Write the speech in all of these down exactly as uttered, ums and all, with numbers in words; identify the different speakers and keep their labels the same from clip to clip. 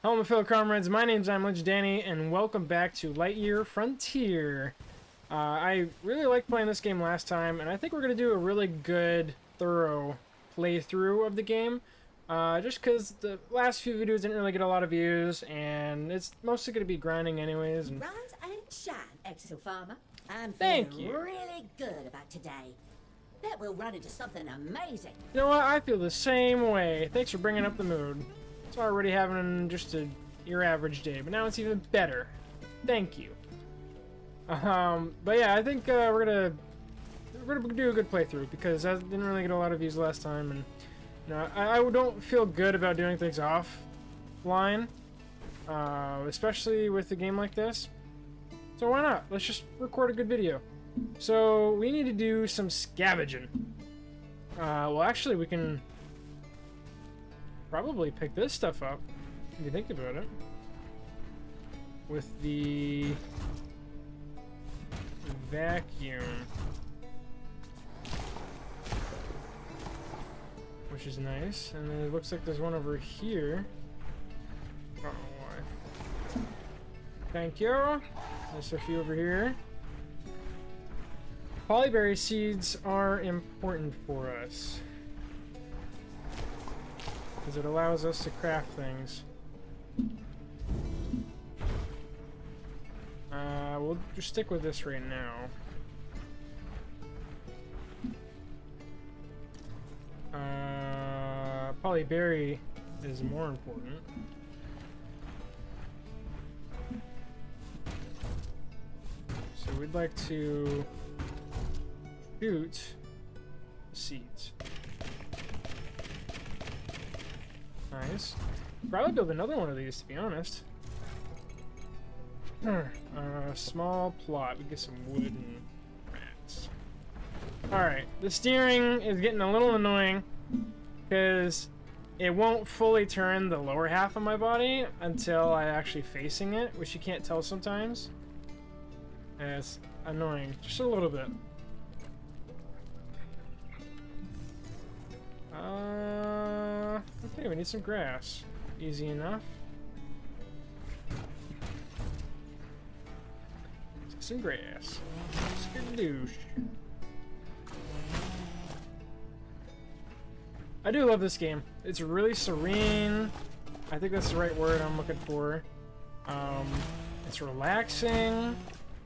Speaker 1: Hello, my fellow comrades. My name's I'm Lich Danny, and welcome back to Lightyear Frontier. Uh, I really liked playing this game last time, and I think we're going to do a really good, thorough playthrough of the game. Uh, just because the last few videos didn't really get a lot of views, and it's mostly going to be grinding anyways. And...
Speaker 2: Rise and shine, Exo Farmer. I'm
Speaker 1: Thank
Speaker 2: feeling
Speaker 1: you.
Speaker 2: really good about today. Bet we'll run into something amazing.
Speaker 1: You know what? I feel the same way. Thanks for bringing up the mood. It's already having just a your average day, but now it's even better. Thank you. Um, but yeah, I think uh, we're gonna we're gonna do a good playthrough because I didn't really get a lot of views last time, and you know I, I don't feel good about doing things offline, uh, especially with a game like this. So why not? Let's just record a good video. So we need to do some scavenging. Uh, well, actually, we can probably pick this stuff up if you think about it. With the vacuum, which is nice, and then it looks like there's one over here. I don't know why. Thank you. There's a few over here. Polyberry seeds are important for us because it allows us to craft things. Uh, we'll just stick with this right now. Uh, Polyberry is more important. So we'd like to shoot seeds. Nice. Probably build another one of these, to be honest. Uh, small plot. We get some wood and rats. Alright, the steering is getting a little annoying because it won't fully turn the lower half of my body until I'm actually facing it, which you can't tell sometimes. And it's annoying, just a little bit. Uh, okay, we need some grass. Easy enough. Some grass. Skadoosh. I do love this game. It's really serene. I think that's the right word I'm looking for. Um, it's relaxing.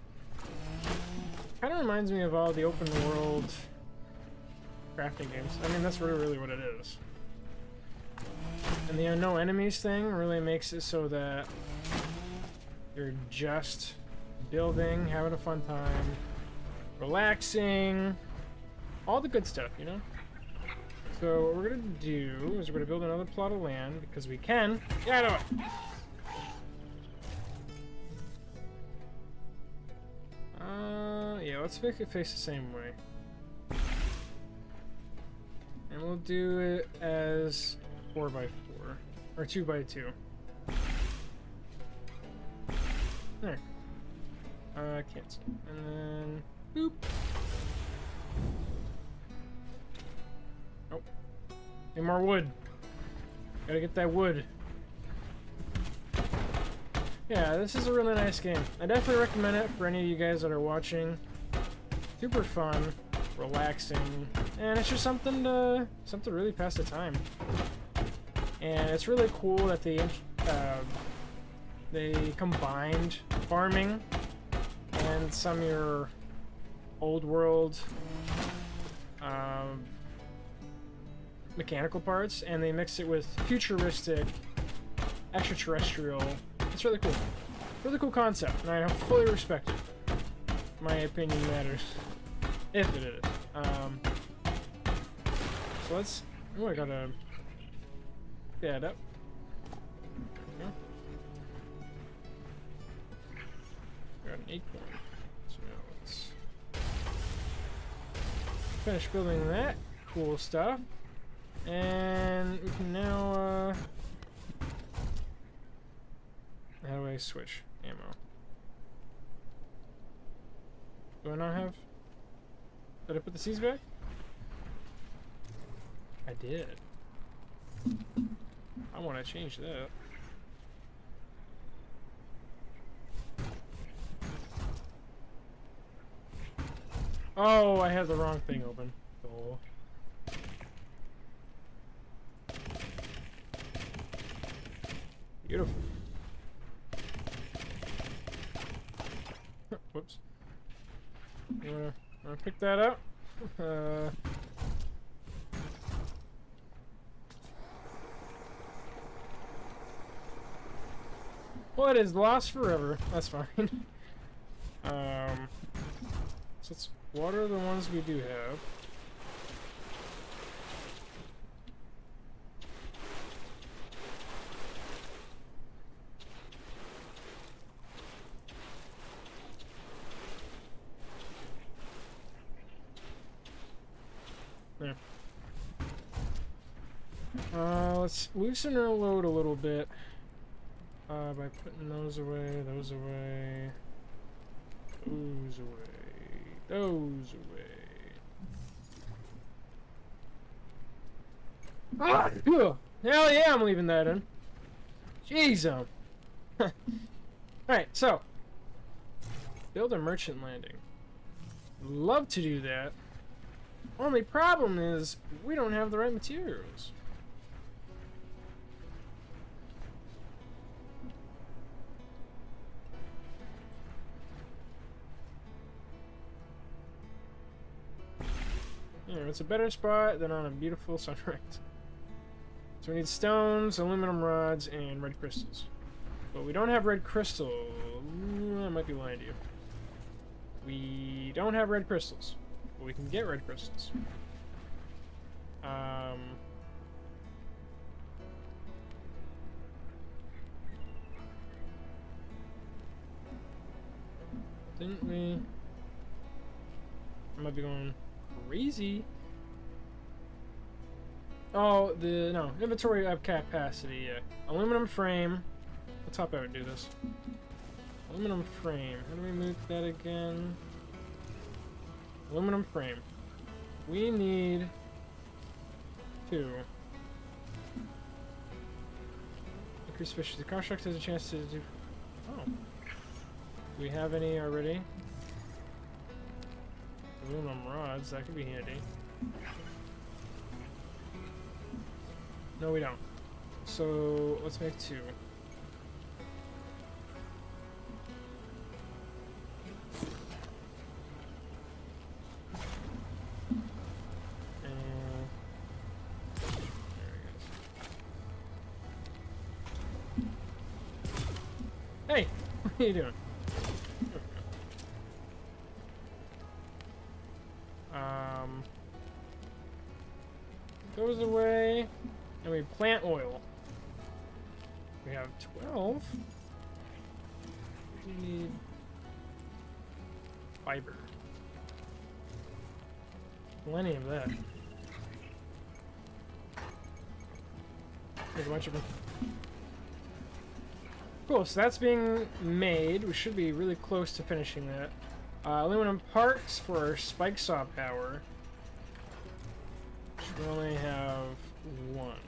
Speaker 1: Kind of reminds me of all the open world crafting games. I mean, that's really, really what it is. And the no enemies thing really makes it so that you're just building, having a fun time, relaxing, all the good stuff, you know? So what we're gonna do is we're gonna build another plot of land because we can. Yeah, I know it. Uh, yeah, let's make it face the same way. And we'll do it as four by four, or two by two. There. Uh, cancel. And then, boop. Oh. Need more wood. Gotta get that wood. Yeah, this is a really nice game. I definitely recommend it for any of you guys that are watching. Super fun, relaxing, and it's just something to, something to really pass the time. And it's really cool that they, uh, they combined farming and some of your old world um, mechanical parts, and they mix it with futuristic extraterrestrial. It's really cool. Really cool concept, and I fully respect it. My opinion matters. If it is. Um, so let's... Oh, I gotta... add up. There we go. Got an acorn. So now let's finish building that cool stuff, and we can now uh, how do I switch ammo? Do I not have? Did I put the seeds back? I did. I want to change that. Oh, I had the wrong thing open. Oh. Beautiful. Whoops. You wanna, wanna pick that up? Uh... Well, it is lost forever. That's fine. um, so let's water the ones we do have. There. Uh, let's loosen our load a little bit. Uh, by putting those away, those away, those away, those away. Ah! Hell yeah, I'm leaving that in. Jeez, um. Alright, so. Build a merchant landing. Love to do that. Only problem is, we don't have the right materials. Yeah, it's a better spot than on a beautiful sunrise. So we need stones, aluminum rods, and red crystals. But we don't have red crystal. I might be lying to you. We don't have red crystals. But we can get red crystals. Um... Didn't we... I might be going... crazy. Oh, the no inventory of capacity. Yeah, aluminum frame. Let's hop out and do this. Aluminum frame. How do we move that again? Aluminum frame. We need two. Increase efficiency. The construct has a chance to do. Oh. Do we have any already? Aluminum rods, that could be handy. No, we don't. So, let's make two. And... there we go. Hey! What are you doing? Um, goes away, and we plant oil. We have twelve. We need fiber. Plenty of that. There's a bunch of them. Cool, so that's being made. We should be really close to finishing that. Uh, aluminum parts for our spike saw power. We only have one.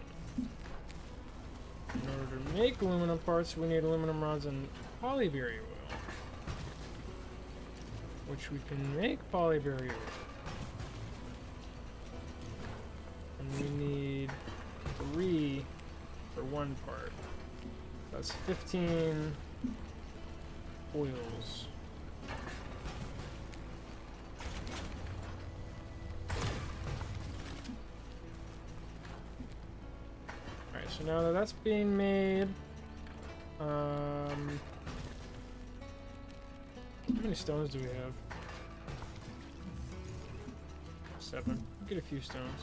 Speaker 1: In order to make aluminum parts, we need aluminum rods and polyberry oil. Which we can make polyberry oil. And we need three for one part. That's fifteen oils. So now that that's being made, um, how many stones do we have? Seven. Get a few stones.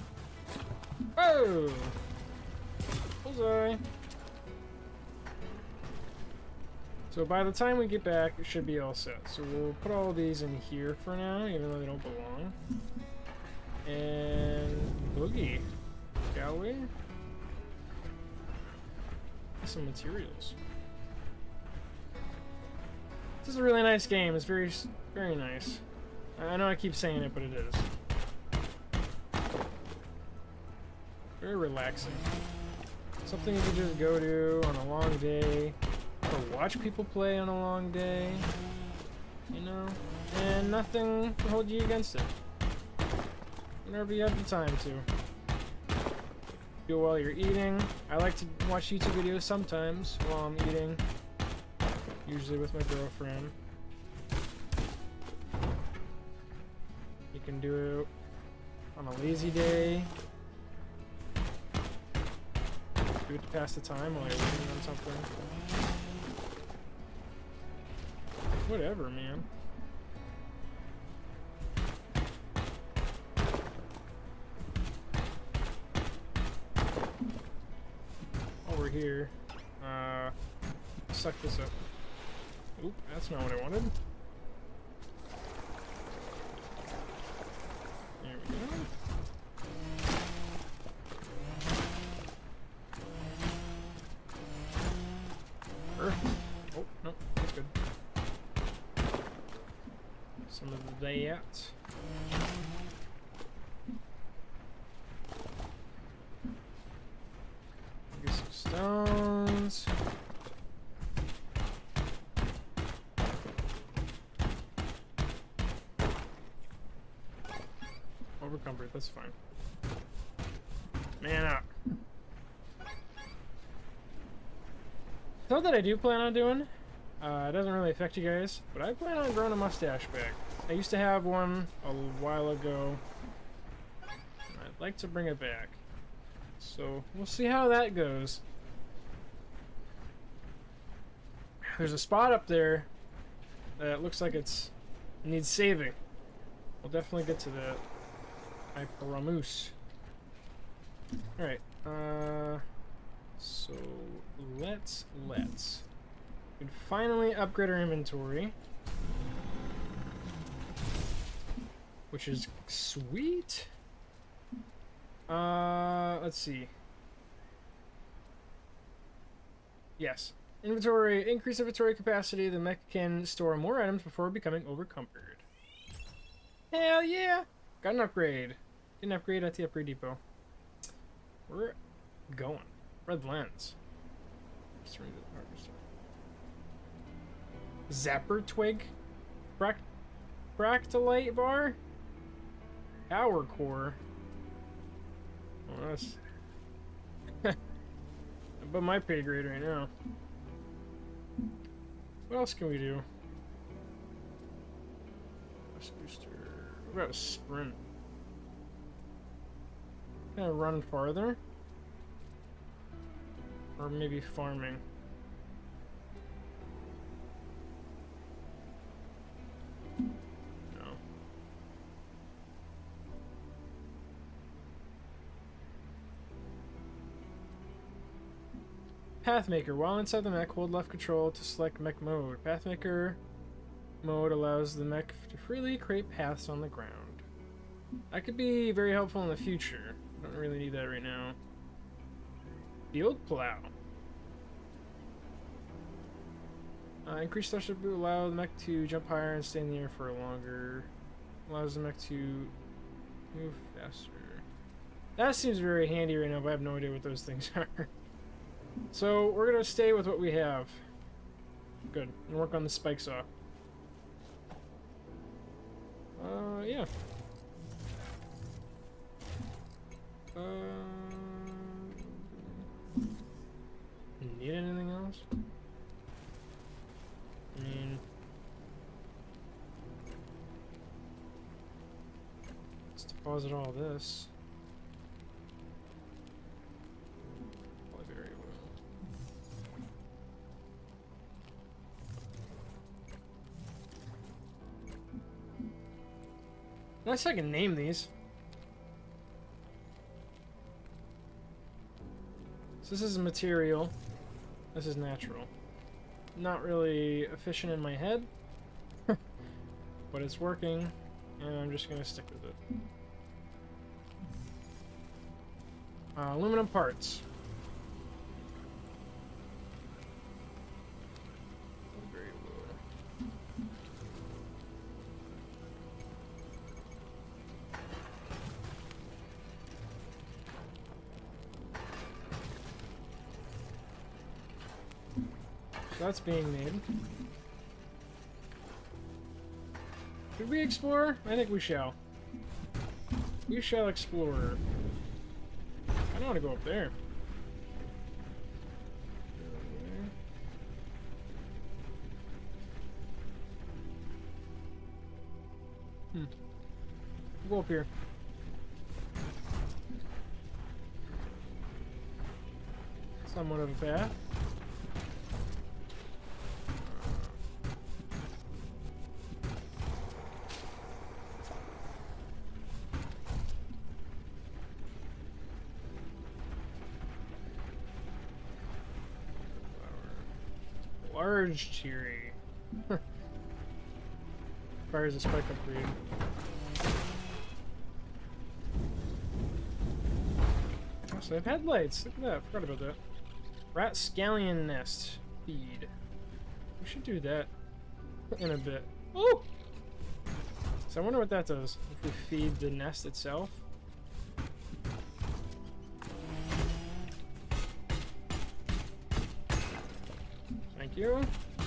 Speaker 1: Oh! Bullseye! So by the time we get back, it should be all set. So we'll put all of these in here for now, even though they don't belong. And boogie, shall we? Some materials. This is a really nice game. It's very, very nice. I know I keep saying it, but it is. Very relaxing. Something you can just go to on a long day, or watch people play on a long day. You know? and nothing can hold you against it. Whenever you have the time to. Do it while you're eating. I like to watch YouTube videos sometimes while I'm eating. Usually with my girlfriend. You can do it on a lazy day. Do it to pass the time while you're working on something. Whatever, man. While we're here, uh, suck this up. Oop, that's not what I wanted. There we go. Er. Oh, no, that's good. Some of that. Get some stones. Over comfort, that's fine. Man up. Something that I do plan on doing, uh, it doesn't really affect you guys, but I plan on growing a mustache back. I used to have one a while ago. I'd like to bring it back. So, we'll see how that goes. There's a spot up there that looks like it's needs saving. We'll definitely get to that. I promise. Alright, uh... so, let's, let's... we can finally upgrade our inventory. Which is sweet. Uh, let's see. Yes. Inventory, increase inventory capacity. The mech can store more items before becoming overcumbered. Hell yeah! Got an upgrade. Get an upgrade at the upgrade depot. We're going. Red lens. Zapper twig. Bract Bractolite bar. Power core. Oh, that's above my pay grade right now. What else can we do? Quest booster. What about a sprint? Can I run farther? Or maybe farming. No. Pathmaker. While inside the mech, hold left control to select mech mode. Pathmaker mode allows the mech to freely create paths on the ground. That could be very helpful in the future. Don't really need that right now. Field plow. Uh, increased threshold boot allow the mech to jump higher and stay in the air for longer. Allows the mech to move faster. That seems very handy right now, but I have no idea what those things are. So we're gonna stay with what we have. Good. And work on the spike saw. Uh, yeah. Uh, need anything else? I mean, let's deposit all this. Probably very well. Nice, I can name these. So this is material. This is natural. Not really efficient in my head, but it's working, and I'm just gonna stick with it. Uh, aluminum parts. Very low. So that's being made. Should we explore? I think we shall. We shall explore. I don't want to go up there. Hmm. We'll go up here. Somewhat of a path. Large cherry. Fires a spike upgrade. Oh, so they've had lights. Look at that. I forgot about that. Rat scallion nest feed. We should do that in a bit. Oh! So I wonder what that does if we feed the nest itself. Thank you.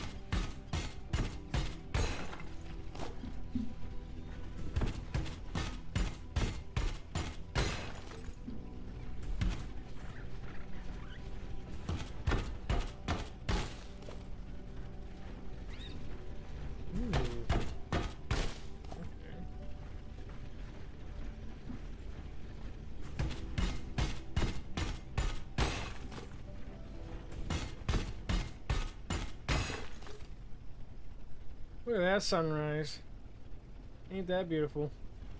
Speaker 1: Look at that sunrise. Ain't that beautiful?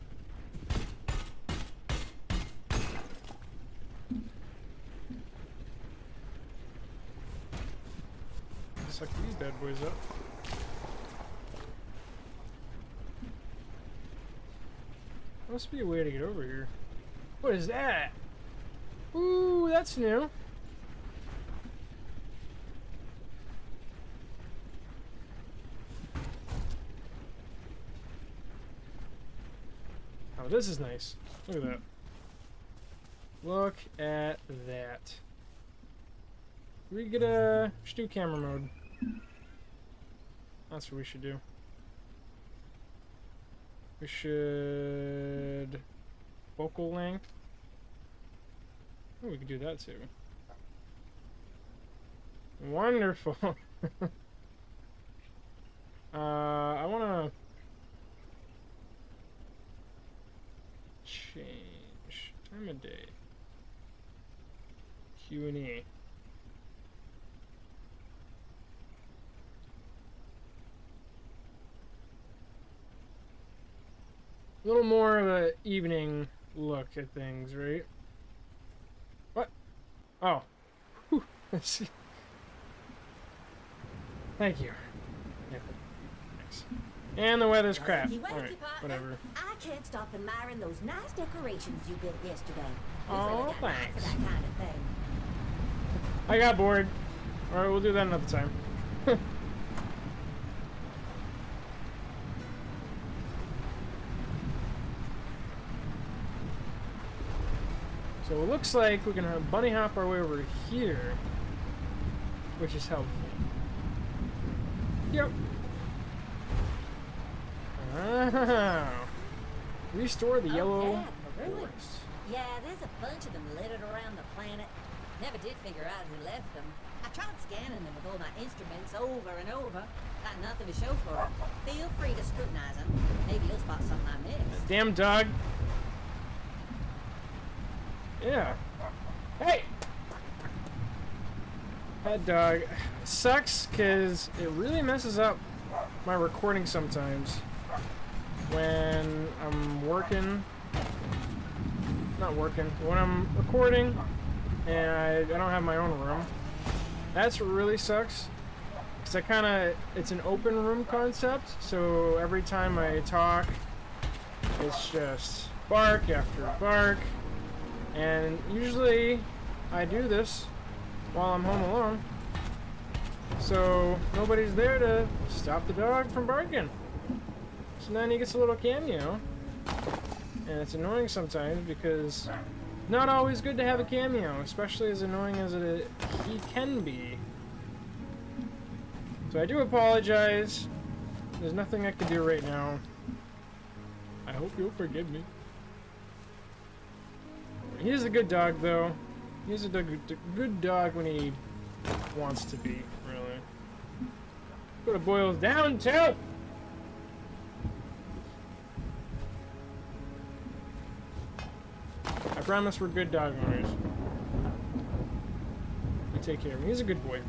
Speaker 1: Suck these bad boys up. Must be a way to get over here. What is that? Ooh, that's new. Oh, this is nice. Look at that. Look at that. We get a should do camera mode. That's what we should do. We should focal length. Oh, we could do that too. Wonderful. uh, I want to change time of day. Q and E. A little more of an evening look at things, right? What? Oh. Whew. Let's see. Thank you. Yeah. Thanks. And the weather's crap.
Speaker 2: Wakey, wakey,
Speaker 1: Alright,
Speaker 2: partner.
Speaker 1: whatever.
Speaker 2: I can't stop admiring those nice decorations you built yesterday. You've
Speaker 1: Aw,
Speaker 2: really got an eye
Speaker 1: thanks.
Speaker 2: for that kind of thing.
Speaker 1: I got bored. Alright, we'll do that another time. So it looks like we're gonna bunny hop our way over here, which is helpful. Yep. Oh. Restore the
Speaker 2: Oh,
Speaker 1: yellow
Speaker 2: yeah, the ruins.
Speaker 1: forest.
Speaker 2: Yeah, there's a bunch of them littered around the planet. Never did figure out who left them. I tried scanning them with all my instruments over and over. Got nothing to show for it. Feel free to scrutinize them. Maybe you'll spot something I missed.
Speaker 1: Damn dog. Yeah. Hey! That dog sucks because it really messes up my recording sometimes when I'm working. Not working. When I'm recording and I, I don't have my own room. That's what really sucks. Because I kind of, it's an open room concept, so every time I talk, it's just bark after bark. And usually I do this while I'm home alone, so nobody's there to stop the dog from barking. So then he gets a little cameo, and it's annoying sometimes because not always good to have a cameo, especially as annoying as it he can be. So I do apologize. There's nothing I can do right now. I hope you'll forgive me. He's a good dog, though. He's a good, good dog when he wants to be, really. What it boils down to! I promise we're good dog owners. We take care of him. He's a good boy.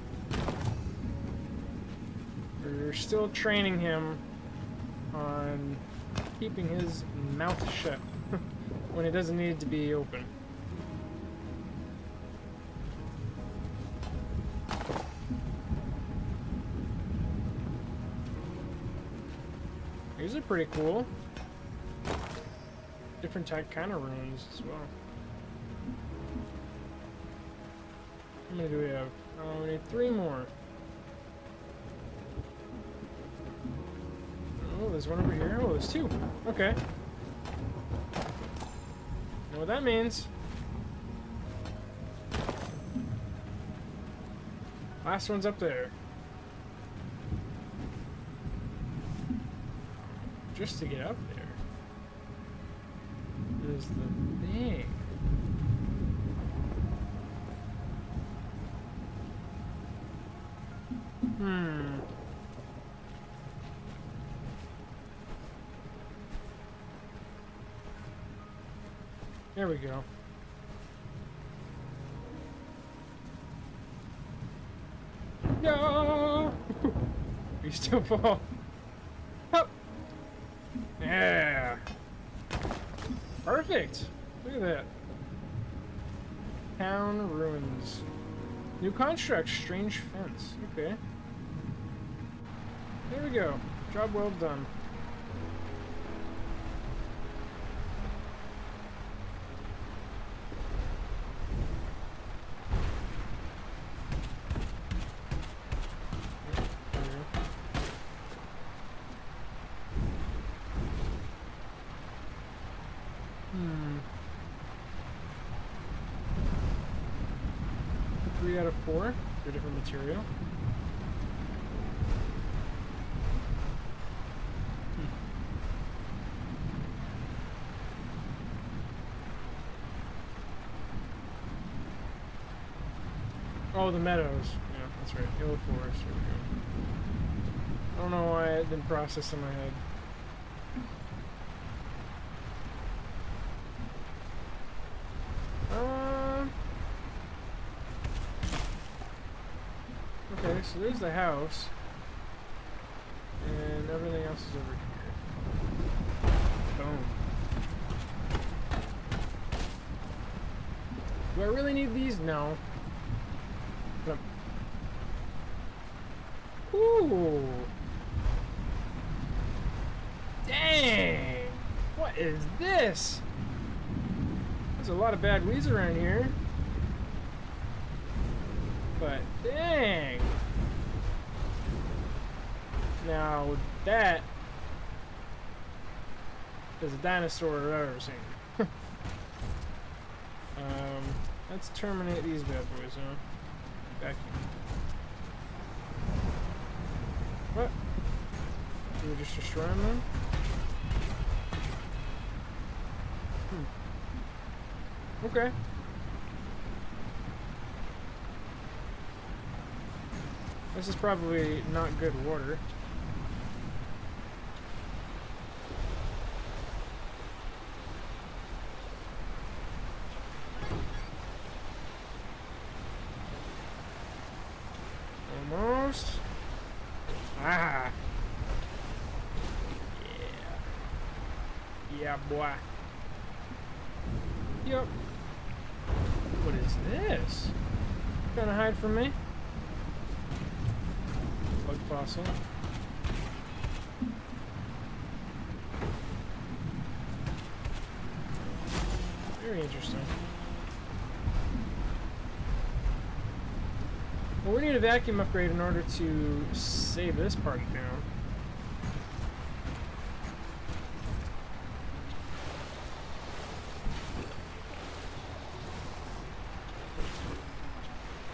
Speaker 1: We're still training him on keeping his mouth shut when it doesn't need to be open. These are pretty cool. Different type kind of runes as well. How many do we have? Oh, we need three more. Oh, there's one over here. Oh, there's two. Okay. Know what that means. Last one's up there. Just to get up there is the thing. Hmm. There we go. No! You still fall. Up. Yeah. Perfect. Look at that. Town ruins. New construct. Strange fence. Okay. There we go. Job well done. Three out of four. They're different material. Hmm. Oh, the meadows. Yeah, that's right. Yellow forest. Here we go. I don't know why it didn't process in my head. Okay, so there's the house, and everything else is over here. Boom. Do I really need these? No. But ooh. Dang! What is this? There's a lot of bad weeds around here. But dang! Now that is a dinosaur I've ever seen. um, let's terminate these bad boys, huh? Vacuum. What? Do we just destroy them then? Hmm. Okay. This is probably not good water. Almost. Ah. Yeah. Yeah, boy. Yep. What is this? Trying to hide from me? Bug fossil. Very interesting. Well, we need a vacuum upgrade in order to save this part down.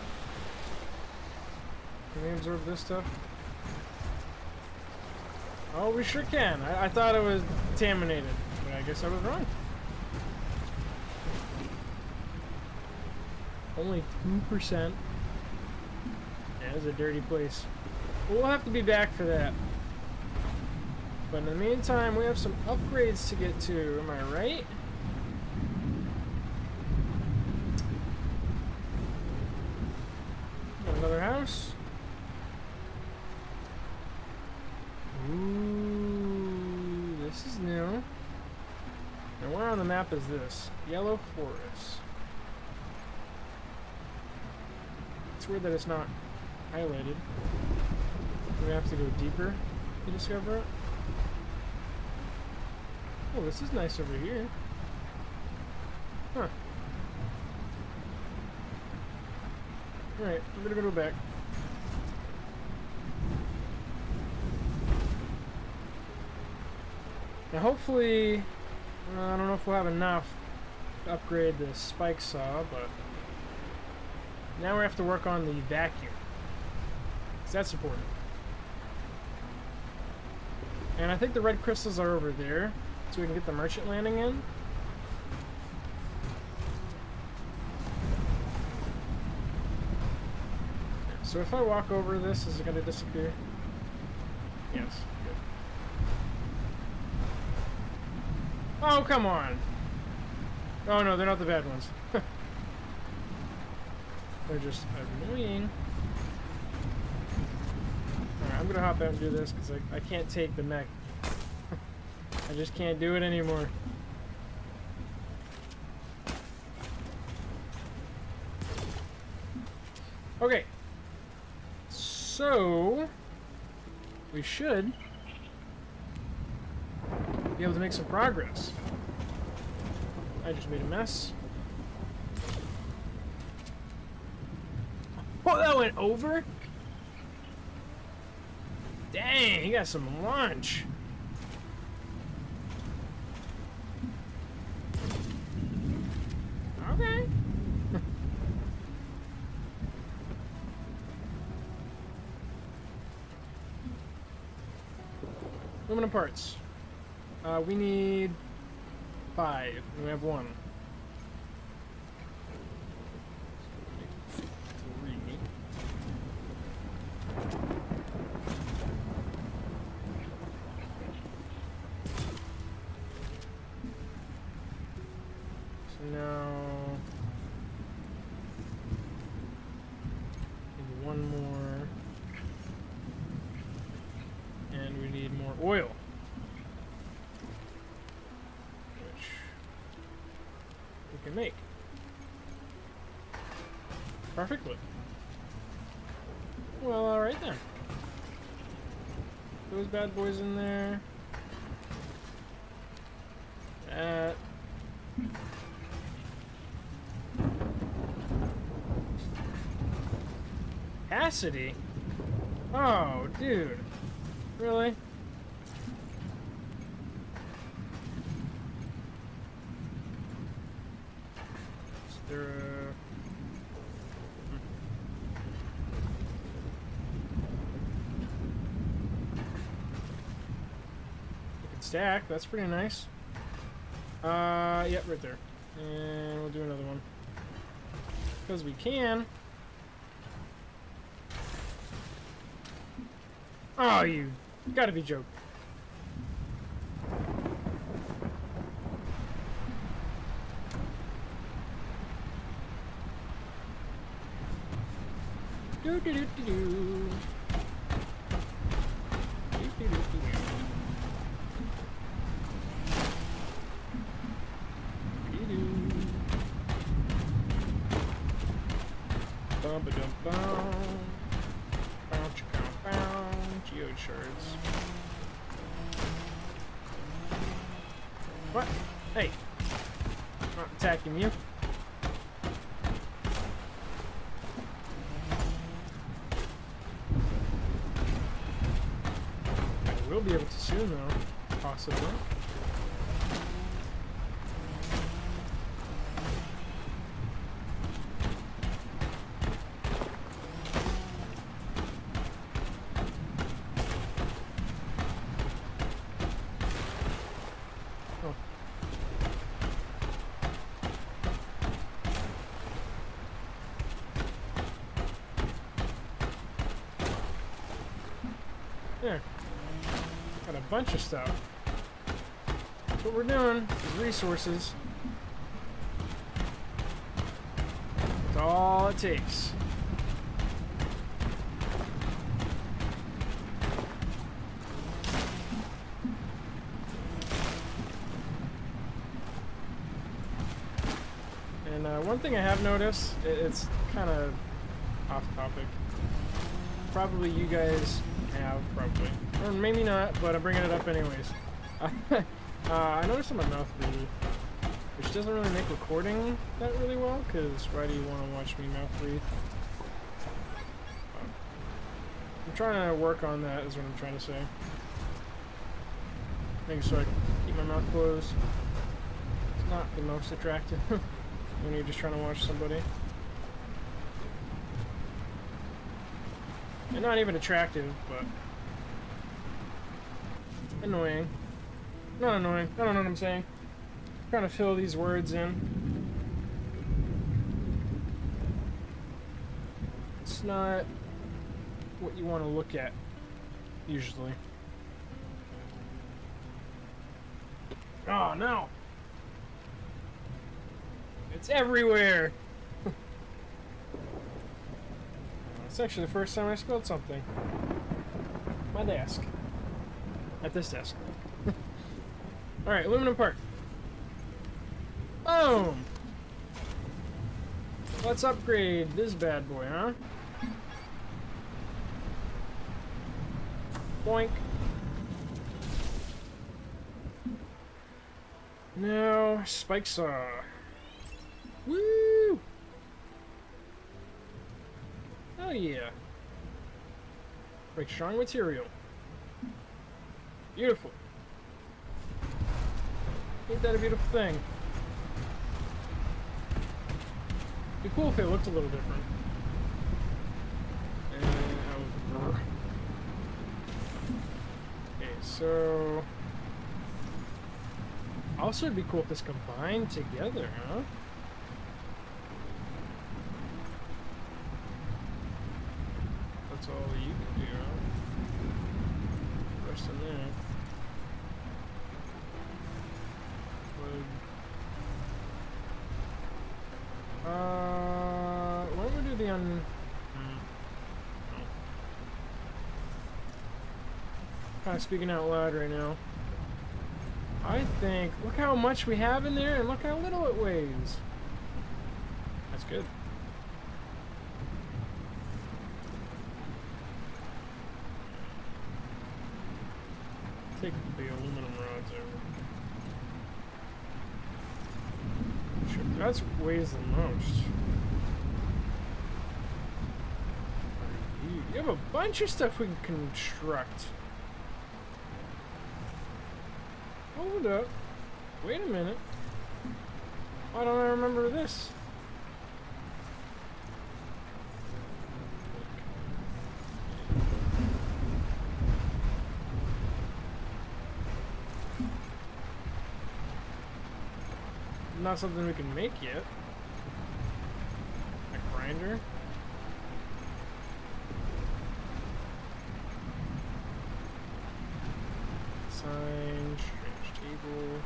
Speaker 1: Can we absorb this stuff? Oh, we sure can. I, I thought it was contaminated, but I guess I was wrong. Only two percent. Yeah, it's a dirty place. We'll have to be back for that. But in the meantime, we have some upgrades to get to. Am I right? Another house. Ooh, this is new. And where on the map is this? Yellow Forest. It's weird that it's not highlighted. We have to go deeper to discover it. Oh, this is nice over here. Huh. Alright, I'm gonna go back. Now hopefully, uh, I don't know if we'll have enough to upgrade the spike saw, but now we have to work on the vacuum. Because that's important. And I think the red crystals are over there, so we can get the merchant landing in. So if I walk over this, is it going to disappear? Yes. Good. Oh, come on! Oh no, they're not the bad ones. They're just annoying. Alright, I'm gonna hop out and do this because I, I can't take the mech. I just can't do it anymore. Okay. So, we should be able to make some progress. I just made a mess. Oh, that went over? Dang, he got some lunch. Okay. Aluminum parts. Uh, we need five. And we have one. Three. So now need one more. And we need more oil. Which we can make. Perfectly. Well, alright then. Those bad boys in there. That. Capacity? Oh, dude. Really? Is there a... Hmm. You can stack, that's pretty nice. Uh, yep, right there. And we'll do another one. Because we can. Oh, you gotta be joking. Do do do do do. Do do do do do. Do. Bum ba dum bum. Bounce bounce bounce. Geode shards. What? Hey. I'm not attacking you. We'll be able to soon, though. Possibly. There. Got a bunch of stuff. That's what we're doing. Is resources. That's all it takes. And uh, one thing I have noticed, it, it's kind of off topic. Probably you guys have, probably. Or maybe not, but I'm bringing it up anyways. uh, I noticed on my mouth breathe, which doesn't really make recording that really well, because why do you want to watch me mouth breathe? Uh, I'm trying to work on that, is what I'm trying to say. Making sure I can keep my mouth closed. It's not the most attractive when you're just trying to watch somebody. And not even attractive, but annoying. Not annoying. I don't know what I'm saying. I'm trying to fill these words in. It's not what you want to look at, usually. Oh, no! It's everywhere! It's actually the first time I spilled something. My desk. At this desk. Alright, aluminum part. Boom! Let's upgrade this bad boy, huh? Boink. Now, spike saw. Woo! Oh yeah. Break strong material. Beautiful. Ain't that a beautiful thing? It'd be cool if it looked a little different. And I was... Okay, so... Also, it'd be cool if this combined together, huh? That's all you can do, huh? Rest in there. Would... Uh... Why don't we do the un... Hmm. Oh. Kind of speaking out loud right now. I think... Look how much we have in there, and look how little it weighs. That's good. Take the aluminum rods over. Sure, that's weighs the most. You, you have a bunch of stuff we can construct. Hold up. Wait a minute. Why don't I remember this? Not something we can make yet. A grinder. Sign, strange table.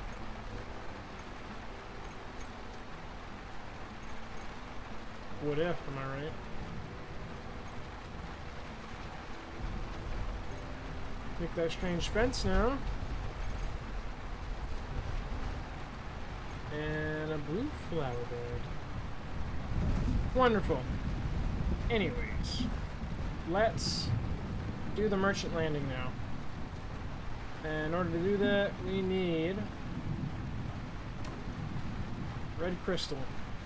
Speaker 1: What if, am I right? Make that strange fence now. And a blue flower bed. Wonderful. Anyways, let's do the merchant landing now. And in order to do that, we need red crystal.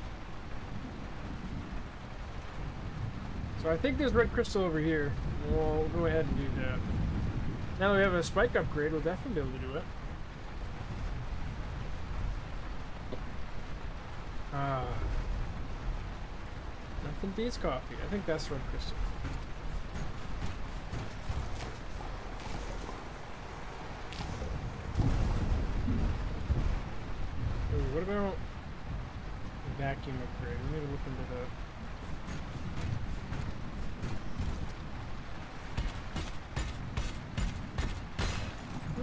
Speaker 1: So I think there's red crystal over here. We'll go ahead and do that. Now that we have a spike upgrade, we'll definitely be able to do it. Ah. Nothing beats coffee. I think that's red crystal. Ooh, what about vacuum upgrade? We need to look into that.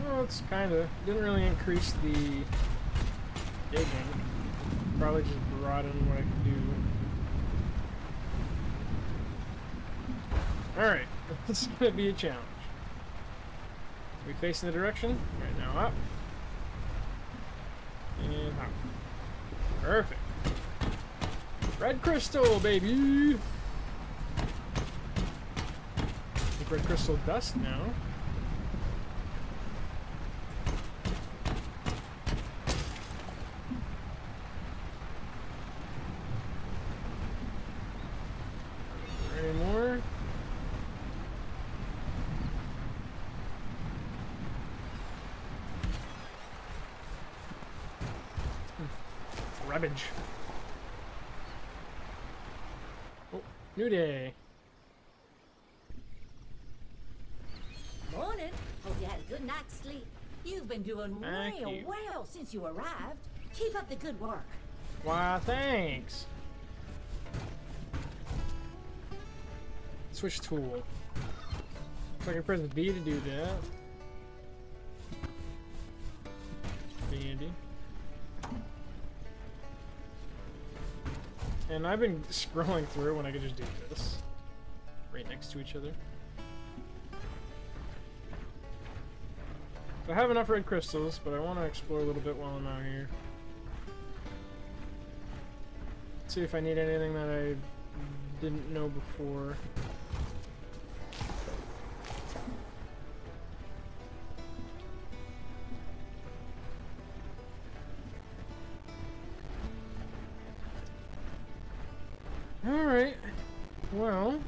Speaker 1: Well, it's kinda. Didn't really increase the digging. Probably just broaden what I can do. Alright, this is gonna be a challenge. Are we facing the direction? Right now, up. And up. Perfect. Red crystal, baby! Like red crystal dust now. Any more? Hmm. Rubbish. Oh, new day.
Speaker 2: Morning. Hope you had a good night's sleep. You've been doing
Speaker 1: Thank
Speaker 2: real
Speaker 1: you.
Speaker 2: well since you arrived. Keep up the good work.
Speaker 1: Why, thanks. Switch tool. So I can press B to do that. Handy. And I've been scrolling through when I could just do this. Right next to each other. So I have enough red crystals, but I want to explore a little bit while I'm out here. See if I need anything that I didn't know before. Alright, well,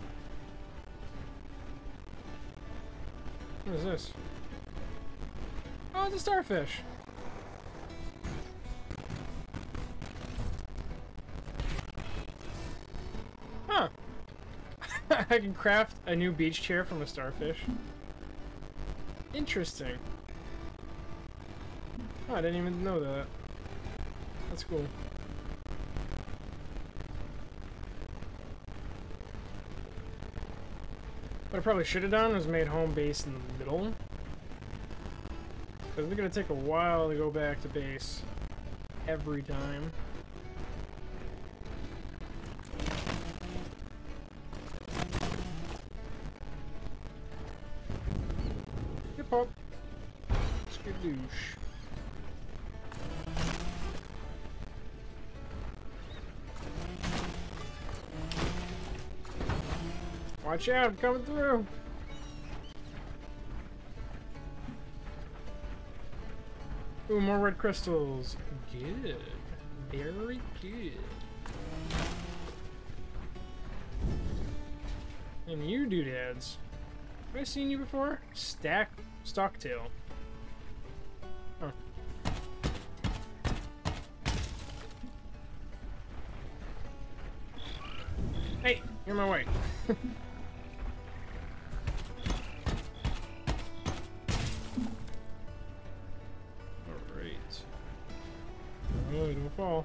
Speaker 1: what is this? Oh, it's a starfish. Huh. I can craft a new beach chair from a starfish. Interesting. Oh, I didn't even know that. That's cool. What I probably should have done was made home base in the middle. Because it's going to take a while to go back to base every time. Hip hop. Skadoosh. Watch out, I'm coming through. Ooh, more red crystals. Good. Very good. And you doodads. Have I seen you before? Stack Stocktail. Huh. Hey, you're in my way. Oh, don't fall.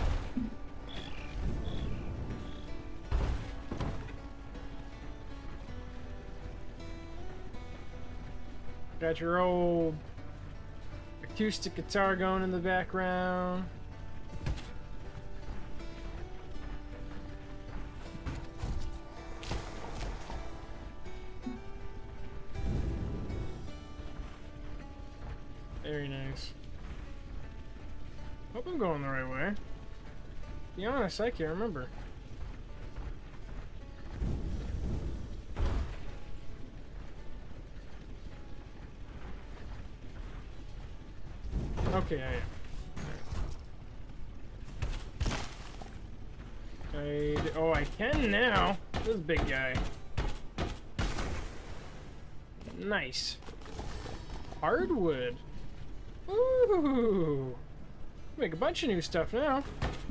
Speaker 1: Got your old acoustic guitar going in the background. Very nice. Hope I'm going the right way. To be honest, I can't remember. Okay, I am. I, oh, I can now. This big guy. Nice. Hardwood. Ooh. Make a bunch of new stuff now.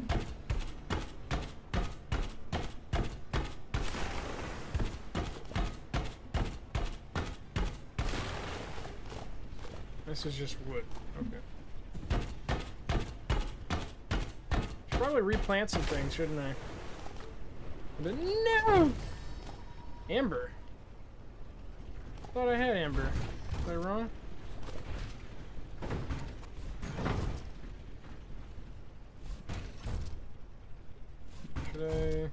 Speaker 1: This is just wood. Okay. Should probably replant some things, shouldn't I? But no! Amber. Thought I had amber. Was I wrong? Should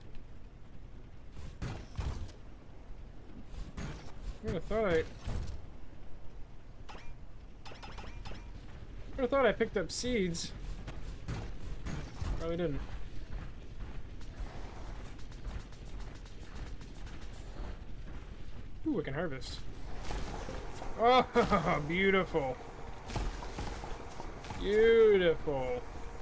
Speaker 1: I... I thought I... I thought I picked up seeds. Probably didn't. Ooh, I can harvest. Oh, beautiful. Beautiful.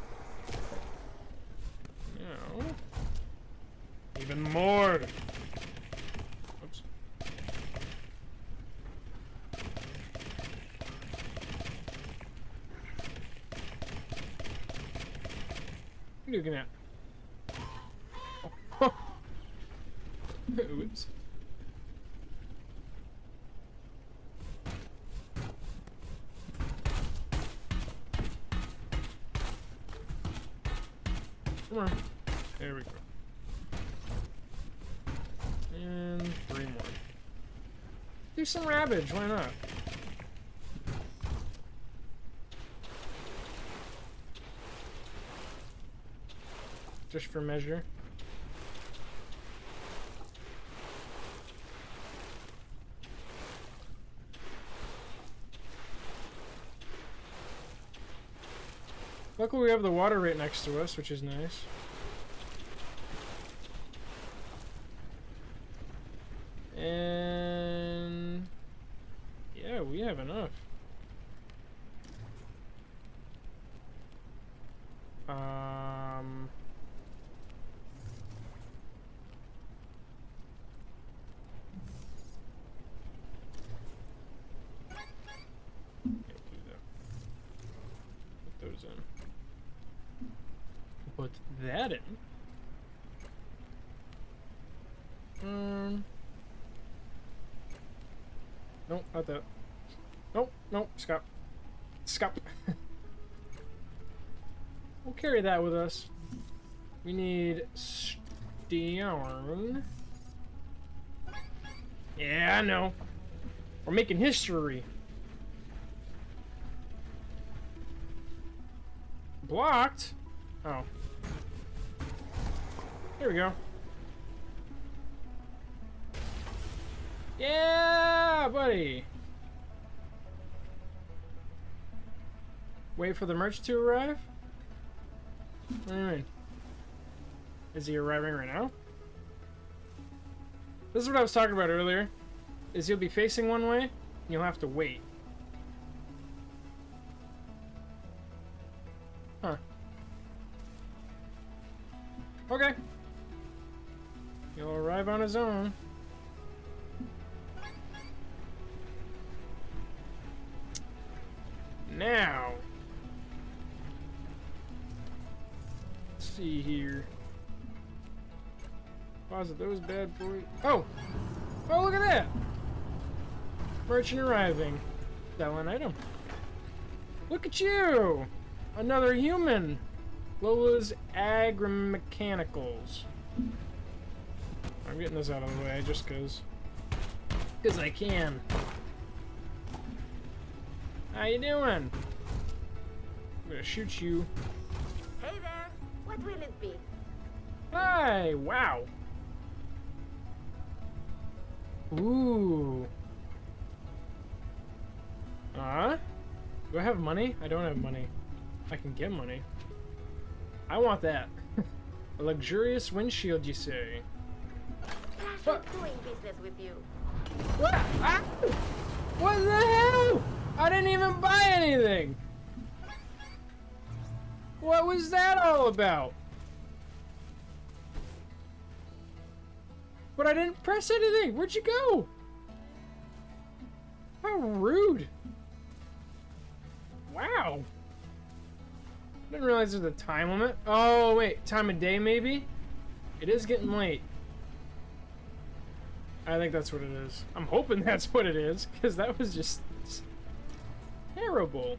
Speaker 1: Now, even more. Oops. What are you looking at? Oh. Oops. Come on. There we go. And three more. Do some ravage, why not? Just for measure. Luckily we have the water right next to us, which is nice. And yeah, we have enough. Um can't do that. Put those in. Put that in. Um. Nope, not that. Nope, nope, Scott. Scott. We'll carry that with us. We need stone. Yeah, I know. We're making history. Blocked? Oh. Here we go. Yeah, buddy. Wait for the merch to arrive? What do you mean? Is he arriving right now? This is what I was talking about earlier. Is you'll be facing one way, and you'll have to wait. Huh. Okay. He'll arrive on his own. Now, let's see here. Deposit those bad boys. Oh! Oh, look at that! Merchant arriving. Sell an item. Look at you! Another human! Lola's Agri-Mechanicals. I'm getting this out of the way just because. Because I can. How you doing? I'm gonna shoot you.
Speaker 3: Hey there. What will it be?
Speaker 1: Hi! Wow. Ooh. Uh? Do I have money? I don't have money. I can get money. I want that. A luxurious windshield, you say?
Speaker 3: Pleasure doing business with you.
Speaker 1: What? Ah! What the hell? I didn't even buy anything! What was that all about? But I didn't press anything! Where'd you go? How rude! Wow! Didn't realize there's a time limit. Oh, wait. Time of day, maybe? It is getting late. I think that's what it is. I'm hoping that's what it is, because that was just terrible.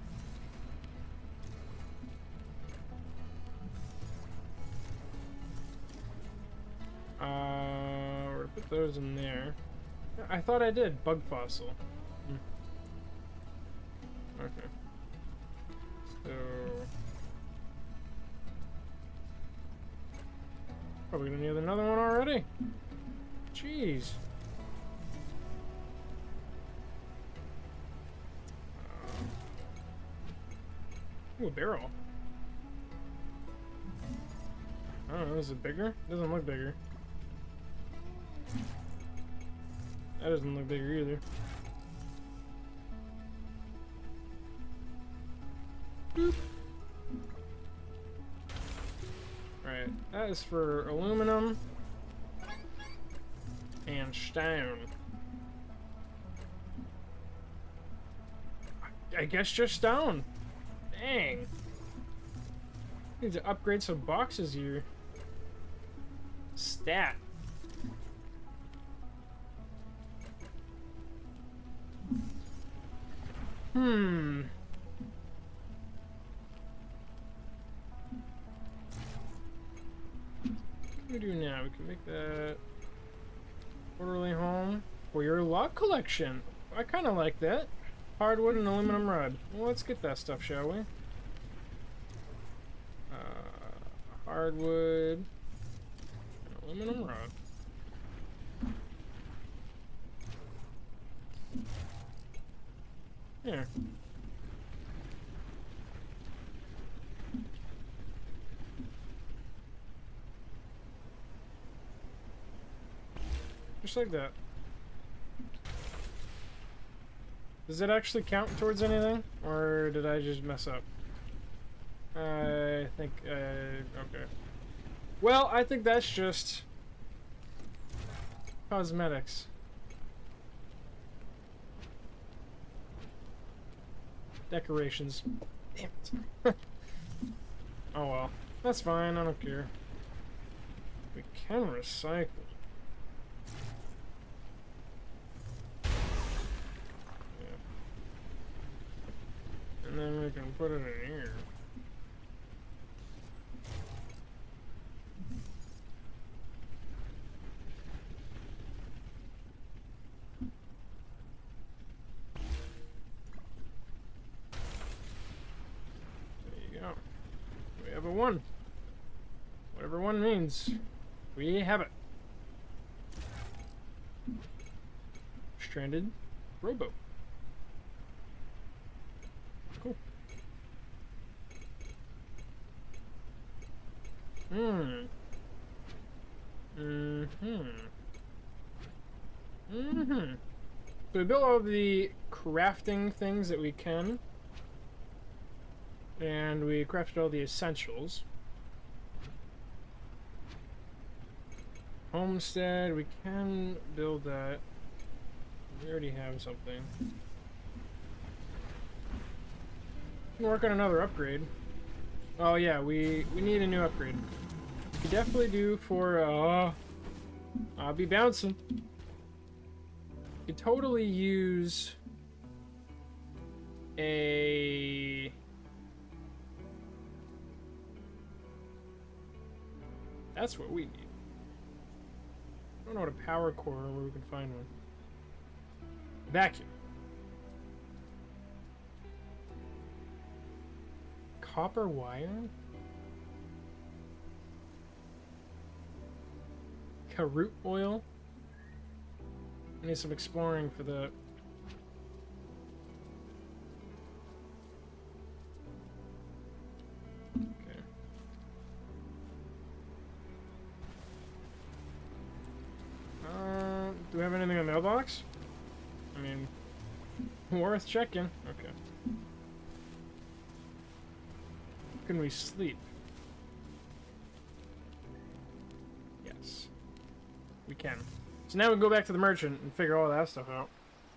Speaker 1: Uh, we're gonna put those in there. I thought I did. Bug fossil. Hmm. Okay. So... Probably gonna need another one already. Jeez. Ooh, a barrel. I don't know, is it bigger? Doesn't look bigger. That doesn't look bigger either. Boop. Right, that is for aluminum and stone. I guess just stone. Dang. Need to upgrade some boxes here. Stat. Hmm. What can we do now? We can make that orderly home for your log collection. I kind of like that. Hardwood and aluminum rod. Well, let's get that stuff, shall we? Uh, hardwood and aluminum rod. Here. Just like that. Does it actually count towards anything? Or did I just mess up? I think, uh, okay. Well, I think that's just cosmetics. Decorations. Damn it. Oh well. That's fine, I don't care. We can recycle. Yeah. And then we can put it in here. We have a one. Whatever one means. We have it. Stranded rowboat. Cool. Hmm. Mm-hmm. Mm-hmm. So we built all the crafting things that we can. And we crafted all the essentials. Homestead, we can build that. We already have something. We can work on another upgrade. Oh yeah, we, we need a new upgrade. We definitely do for, uh... I'll be bouncing. You could totally use a... That's what we need. I don't know what a power core or where we can find one. Vacuum. Copper wire? Carrot oil? I need some exploring for that. Do we have anything in the mailbox? I mean, worth checking. Okay. Can we sleep? Yes. We can. So now we can go back to the merchant and figure all that stuff out.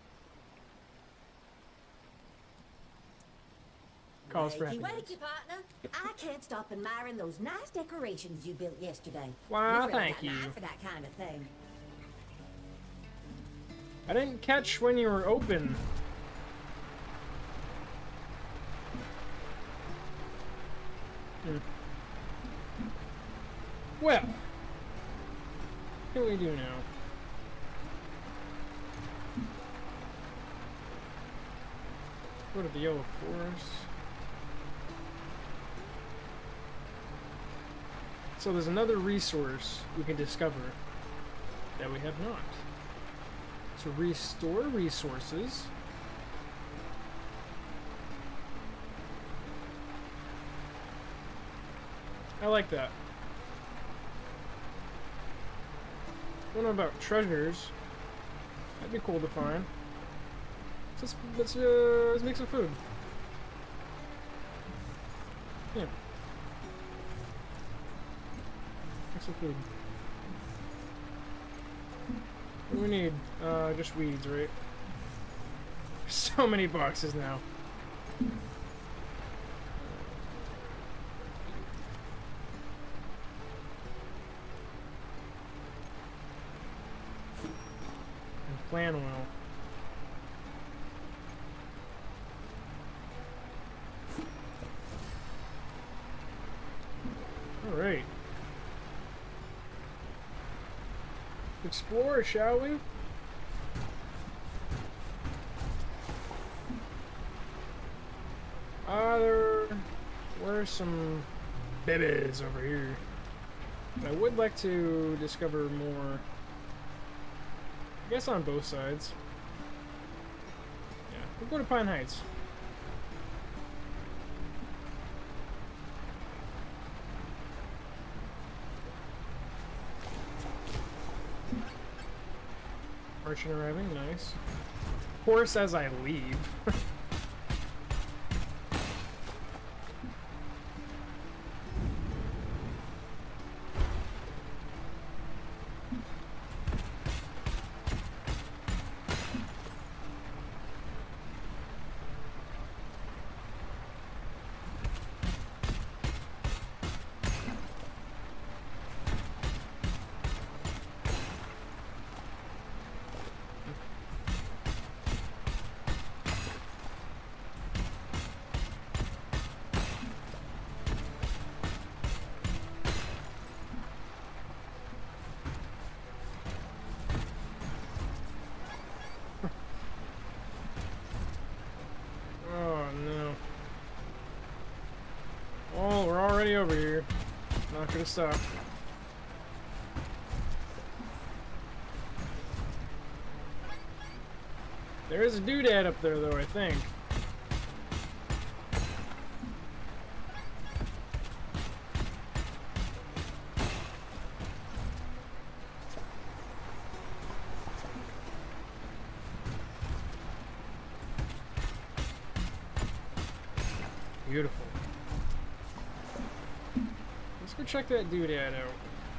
Speaker 1: Calls for
Speaker 2: Wakey,
Speaker 1: happiness.
Speaker 2: wakey, partner. I can't stop admiring those nice decorations you built yesterday.
Speaker 1: Wow,
Speaker 2: You've really
Speaker 1: thank
Speaker 2: got
Speaker 1: you.
Speaker 2: an eye for that kind of thing.
Speaker 1: I didn't catch when you were open. Hmm. Well, what can we do now? Go to the Yellow Forest. So there's another resource we can discover that we have not. So restore resources. I like that. I don't know about treasures. That'd be cool to find. So let's let's, uh, let's make some food. Yeah. Make some food. What do we need? Uh, just weeds, right? So many boxes now. And plant oil. All right. Explore, shall we? Uh, there were some babies over here. But I would like to discover more, I guess on both sides. Yeah, we'll go to Pine Heights. Merchant arriving, nice. Horse as I leave. Over here. Not gonna stop. There is a doodad up there though, I think. Beautiful. Check that doodad out.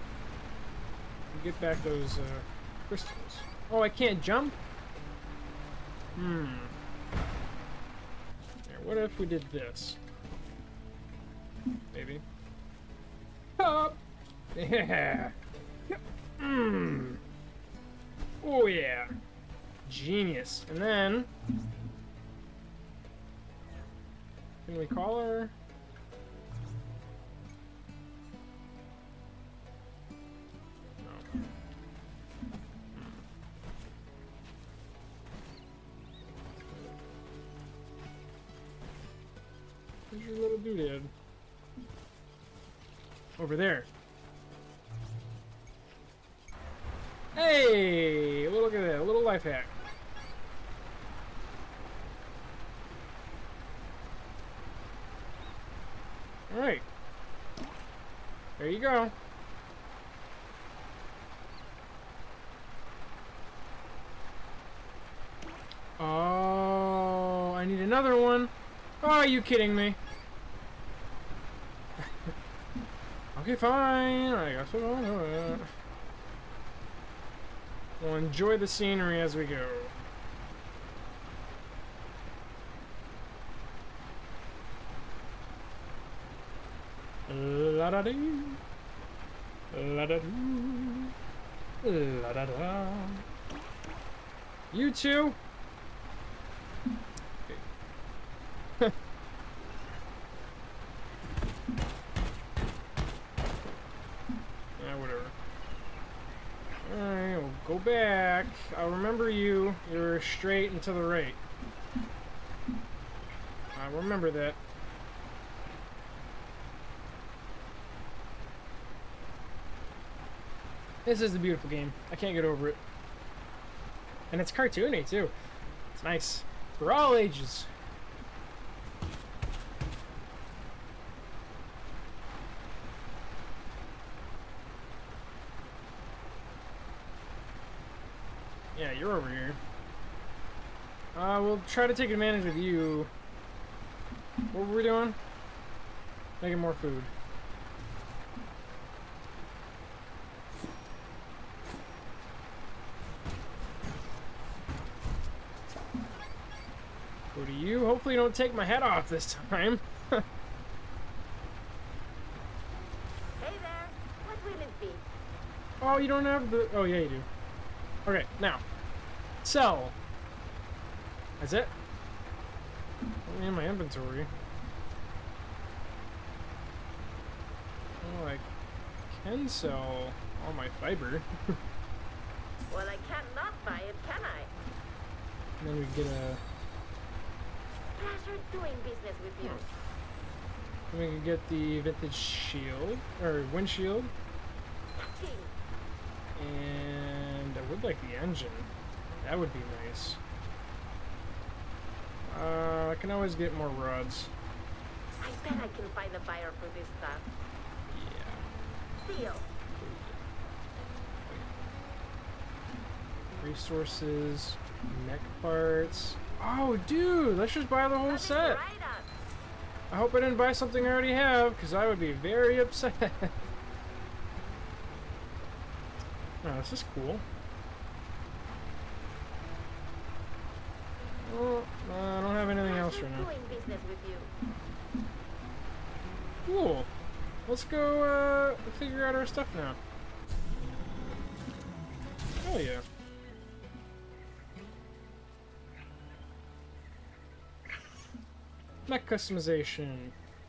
Speaker 1: Get back those uh, crystals. Oh, I can't jump? Hmm. Here, what if we did this? Maybe. Pop! Yeah! Mmm! Oh yeah! Genius. And then... Can we call her? Where's your little doodad? Over there. Hey! Look at that, a little life hack. Alright. There you go. Oh, I need another one. Oh, are you kidding me? Okay, fine. I guess we'll go do it. We'll enjoy the scenery as we go. La da dee. La da doo. La da da. You two. Okay. Yeah, whatever. Alright, we'll go back. I'll remember you. You're straight and to the right. I'll remember that. This is a beautiful game. I can't get over it. And it's cartoony, too. It's nice. For all ages. Yeah, you're over here. Uh, we'll try to take advantage of you. What were we doing? Making more food. Go to you. Hopefully you don't take my head off this time.
Speaker 3: Hey there. What will it be?
Speaker 1: Oh, you don't have the... Oh, yeah, you do. Okay, now. Sell. That's it? Put me in my inventory. Oh, I can sell all my fiber.
Speaker 3: Well, I cannot buy it, can I?
Speaker 1: And then we get a...
Speaker 3: Pleasure doing business with you.
Speaker 1: Then we can get the vintage shield, or windshield.
Speaker 3: King.
Speaker 1: And I would like the engine. That would be nice. Uh, I can always get more rods.
Speaker 3: I bet I can find a buyer for this stuff.
Speaker 1: Yeah.
Speaker 3: Deal.
Speaker 1: Resources, mech parts. Oh, dude, let's just buy the whole set.
Speaker 3: Right up.
Speaker 1: I hope I didn't buy something I already have, because I would be very upset. Oh, this is cool. Oh, uh, I don't have anything else right now.
Speaker 3: Doing business with you.
Speaker 1: Cool. Let's go uh, figure out our stuff now. Oh yeah. Mech customization.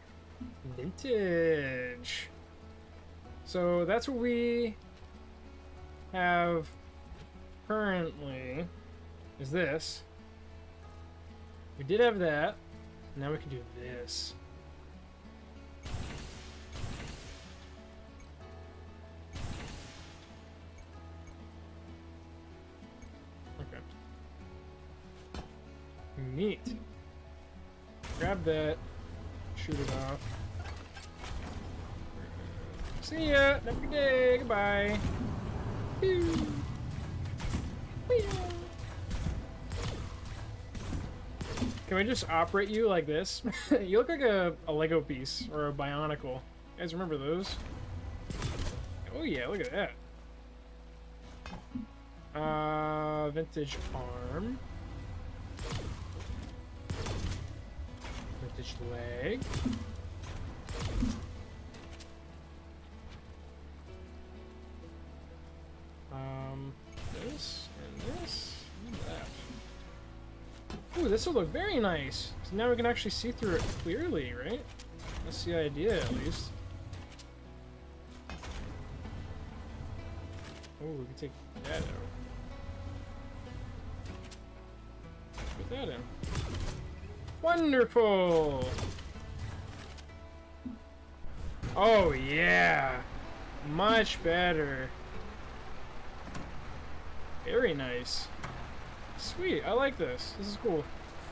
Speaker 1: Vintage. So that's what we have currently, is this. We did have that. Now we can do this. Okay. Neat. Grab that. Shoot it off. See ya. Have a good day. Goodbye. Pew. Pew. Can we just operate you like this? You look like a, a Lego piece or a Bionicle. You guys remember those? Oh yeah, look at that. Uh, vintage arm. Vintage leg. Um, this and this and that. Ooh, this will look very nice. So now we can actually see through it clearly, right? That's the idea, at least. Oh, we can take that out. Put that in. Wonderful! Oh, yeah! Much better. Very nice. Sweet, I like this. This is cool.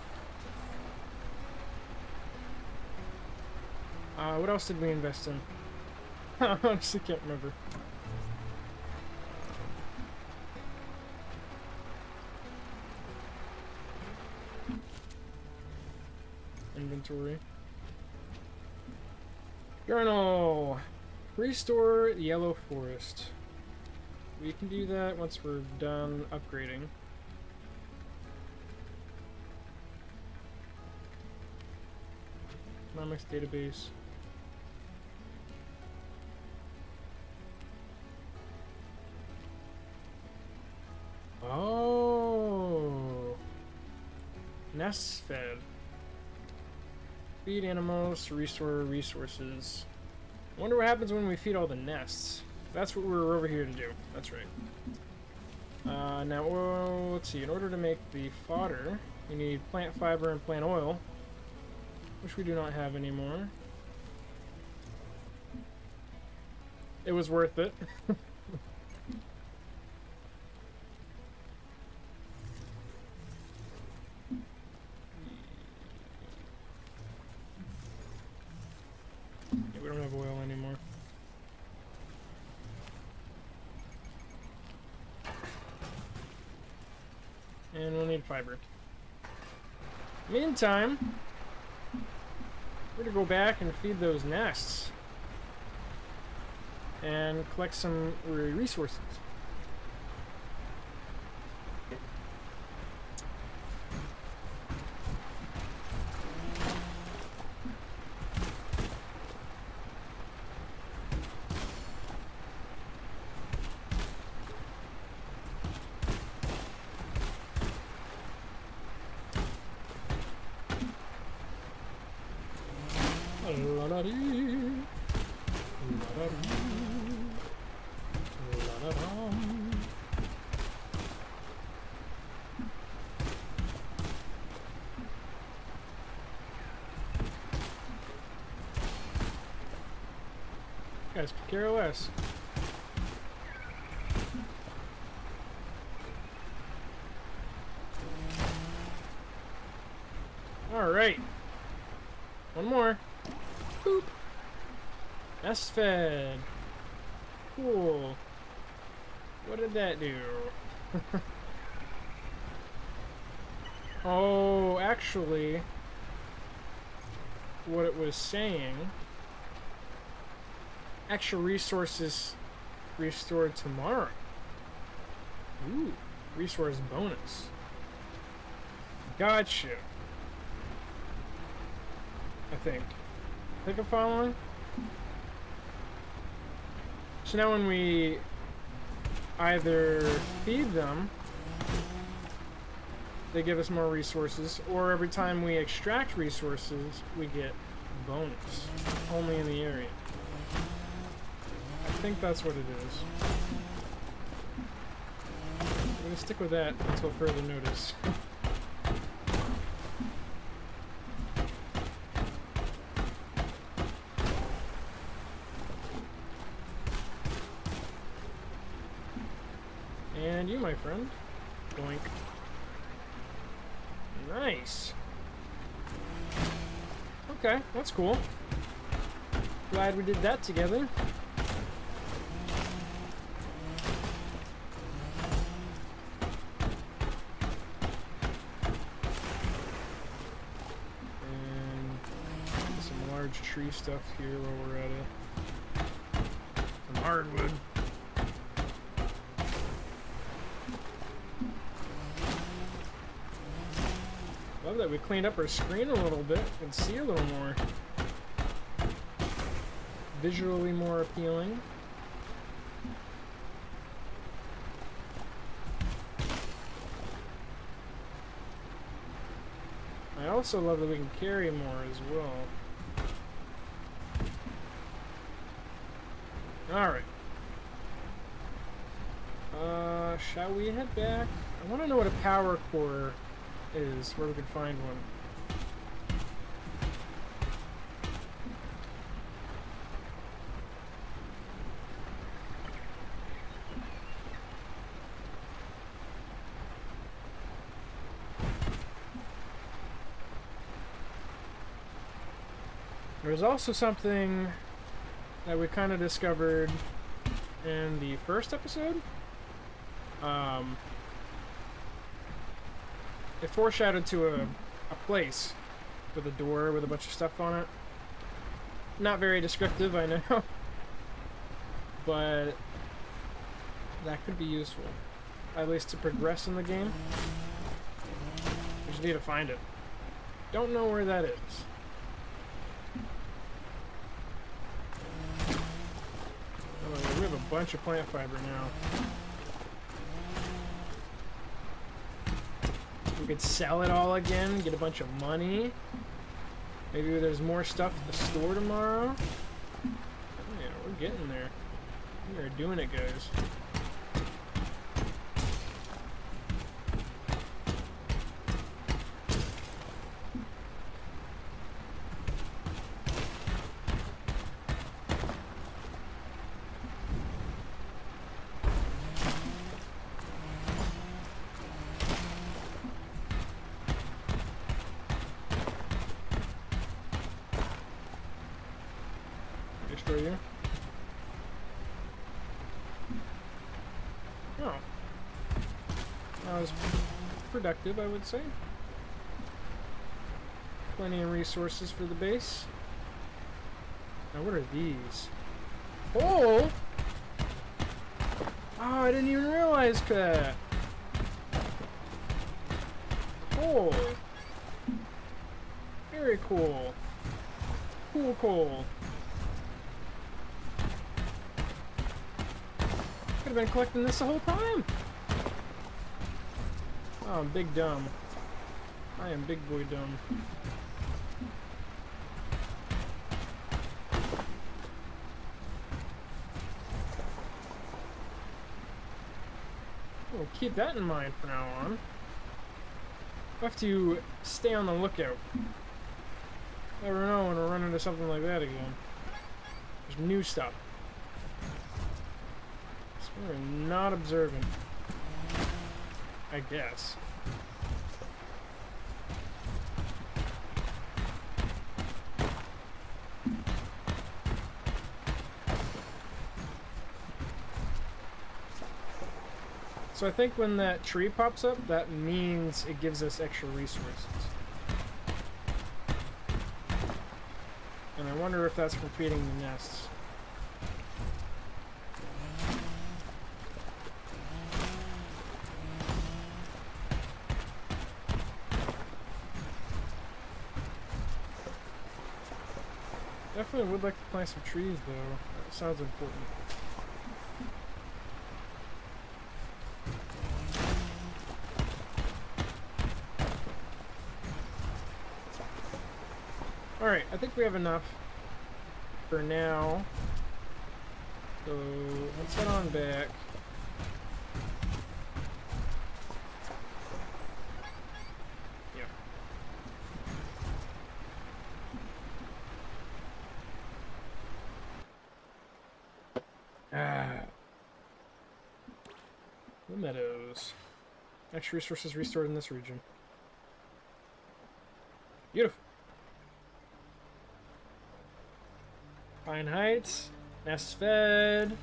Speaker 1: Uh, what else did we invest in? I honestly can't remember. Inventory. Journal! Restore Yellow Forest. We can do that once we're done upgrading. Economics database. Oh, nests fed. Feed animals to restore resources. I wonder what happens when we feed all the nests. That's what we're over here to do. That's right. Uh, now, well, let's see. In order to make the fodder, you need plant fiber and plant oil, which we do not have anymore. It was worth it. plant fiber. Meantime, we're gonna go back and feed those nests and collect some resources. Guys, care less. All right, one more. Boop. Nest fed. Cool. What did that do? Oh, actually, what it was saying. Extra resources restored tomorrow. Ooh, resource bonus. Gotcha. I think. I think I'm following. So now when we either feed them, they give us more resources, or every time we extract resources, we get bonus. Only in the area. I think that's what it is. I'm gonna stick with that until further notice. And you, my friend. Boink. Nice. Okay, that's cool. Glad we did that together. Tree stuff here while we're at it. Some hardwood. Love that we cleaned up our screen a little bit and see a little more. Visually more appealing. I also love that we can carry more as well. Alright. Uh, shall we head back? I want to know what a power core is, where we can find one. There's also something that we kind of discovered in the first episode. Um, it foreshadowed to a, a place with a door with a bunch of stuff on it. Not very descriptive, I know. But that could be useful. At least to progress in the game. We just need to find it. Don't know where that is. We have a bunch of plant fiber now. We could sell it all again, get a bunch of money. Maybe there's more stuff at the store tomorrow. Yeah, we're getting there. We are doing it, guys. You. Oh. That was productive, I would say. Plenty of resources for the base. Now, what are these? Oh! Oh, I didn't even realize that. Cool. Very cool. Cool, cool. Could have been collecting this the whole time. Oh, I'm big dumb. I am big boy dumb. We'll keep that in mind from now on. We'll have to stay on the lookout. Never know when we'll run into something like that again. There's new stuff. So we're not observant. I guess. So I think when that tree pops up, that means it gives us extra resources. And I wonder if that's for feeding the nests. Definitely would like to plant some trees though. That sounds important. Alright, I think we have enough for now. So let's head on back. Yep. Ah. The meadows. Extra resources restored in this region. Beautiful. Pine Heights, nest fed.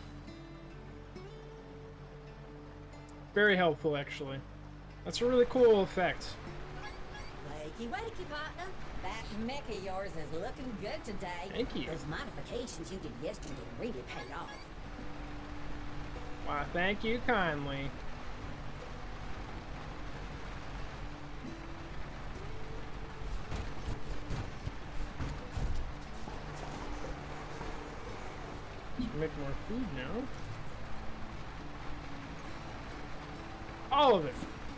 Speaker 1: Very helpful, actually. That's a really cool effect.
Speaker 2: Wakey, wakey, partner. That mech of yours is looking good today.
Speaker 1: Thank you.
Speaker 2: Those modifications you did yesterday really paid off.
Speaker 1: Why, thank you kindly. Make more food now. All of it.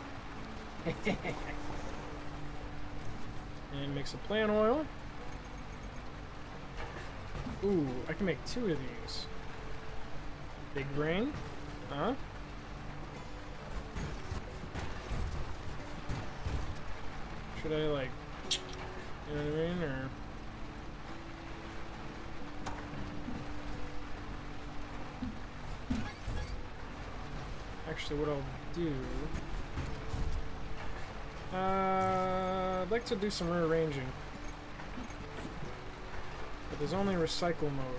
Speaker 1: And make some plant oil. Ooh, I can make two of these. Big brain. Huh? Should I like, you know what I mean, or? Actually, what I'll do... Uh, I'd like to do some rearranging. But there's only recycle mode.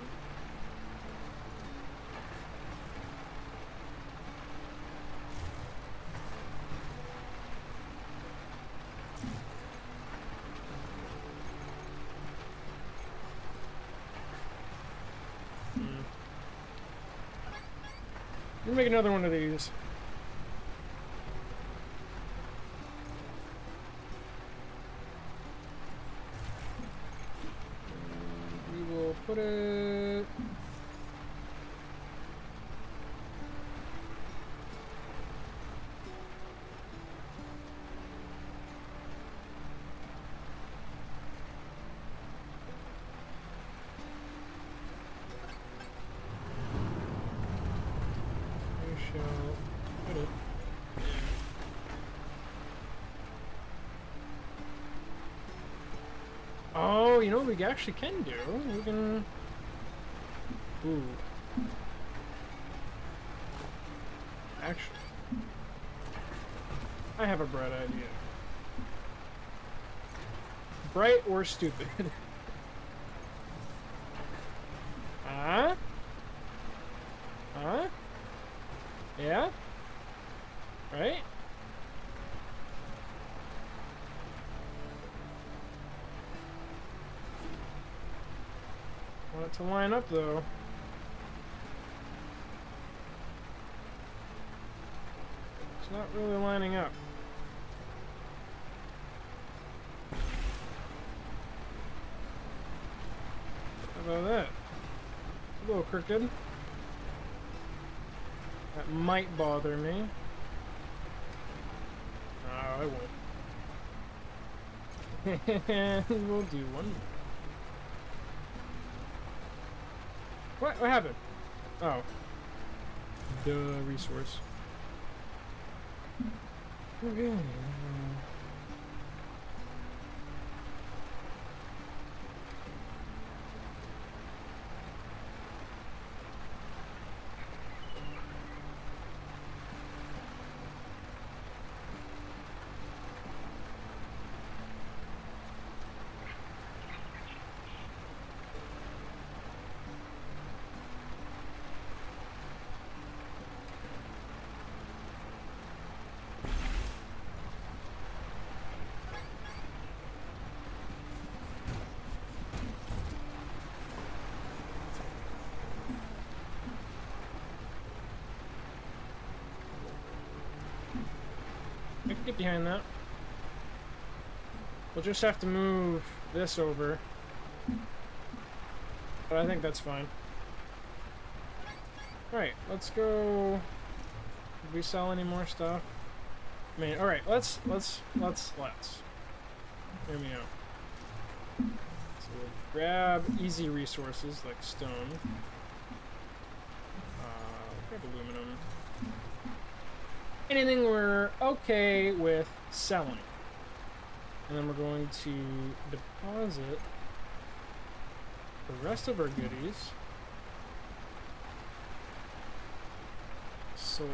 Speaker 1: Hmm. Let me make another one of these. Put it... We shall put it... Oh, you know what we actually can do? We can... Ooh. Actually... I have a bright idea. Bright or stupid? Huh? Huh? Yeah? Right? Want it to line up though. It's not really lining up. How about that? A little crooked. That might bother me. Oh, it won't. We'll do one. What? What happened? Oh. The resource. Okay. I can get behind that. We'll just have to move this over. But I think that's fine. Alright, let's go. Did we sell any more stuff? I mean, alright, let's, let's, let's, let's. Here we go. So we'll grab easy resources like stone. Uh, grab aluminum. Anything we're okay with selling. And then we're going to deposit the rest of our goodies. Sold.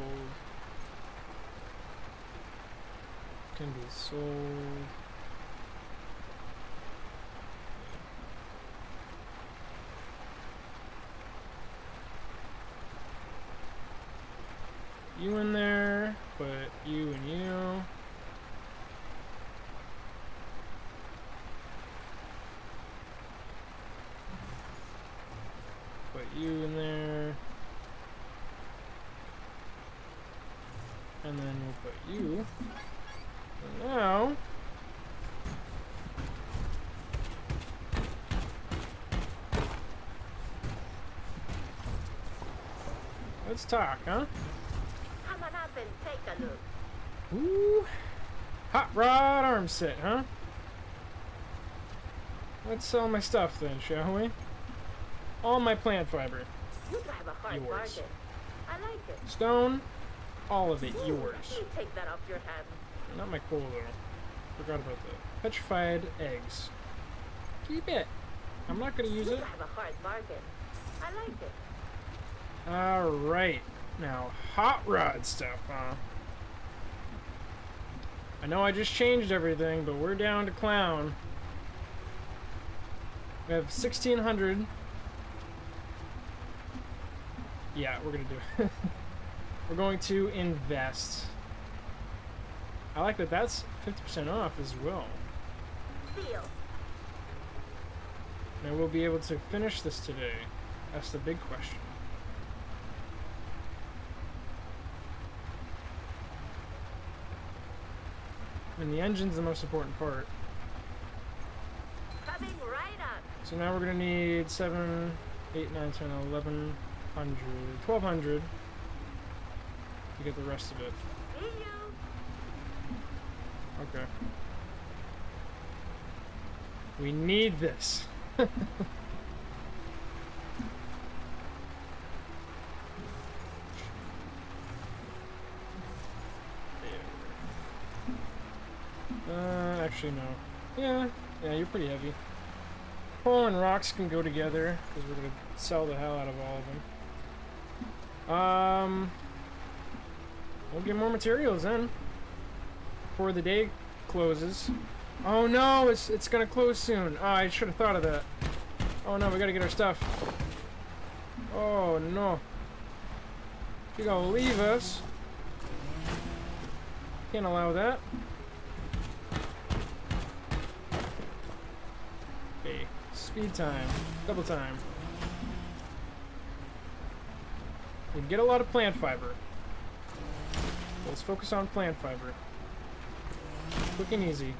Speaker 1: Can be sold. You in there, put you and you. Put you in there. And then we'll put you. And now let's talk, huh?
Speaker 3: Come on up and take a look.
Speaker 1: Ooh. Hot rod arm set, huh? Let's sell my stuff then, shall we? All my plant fiber.
Speaker 3: You drive a hard
Speaker 1: Yours.
Speaker 3: bargain. I like it.
Speaker 1: Stone, all of it
Speaker 3: Ooh,
Speaker 1: yours.
Speaker 3: let me take that off your hands.
Speaker 1: Not my coal though. Forgot about that. Petrified eggs. Keep it. I'm not gonna use
Speaker 3: You
Speaker 1: it.
Speaker 3: drive a hard bargain. I like it.
Speaker 1: Alright. Now, hot rod stuff, huh? I know I just changed everything, but we're down to clown. We have sixteen hundred. Yeah, we're gonna do it. We're going to invest. I like that that's fifty percent off as well.
Speaker 3: Deal.
Speaker 1: Now we'll be able to finish this today. That's the big question. And the engine's the most important part.
Speaker 3: Coming right up.
Speaker 1: So now we're gonna need seven, eight, nine, ten, eleven hundred, twelve hundred to get the rest of it.
Speaker 3: See you.
Speaker 1: Okay. We need this. Uh, actually no. Yeah, yeah, you're pretty heavy. Coal and rocks can go together because we're gonna sell the hell out of all of them. Um, we'll get more materials then before the day closes. Oh no, it's it's gonna close soon. Oh, I should have thought of that. Oh no, we gotta get our stuff. Oh no, you gonna leave us? Can't allow that. Okay, speed time, double time. You can get a lot of plant fiber. Let's focus on plant fiber. Quick and easy.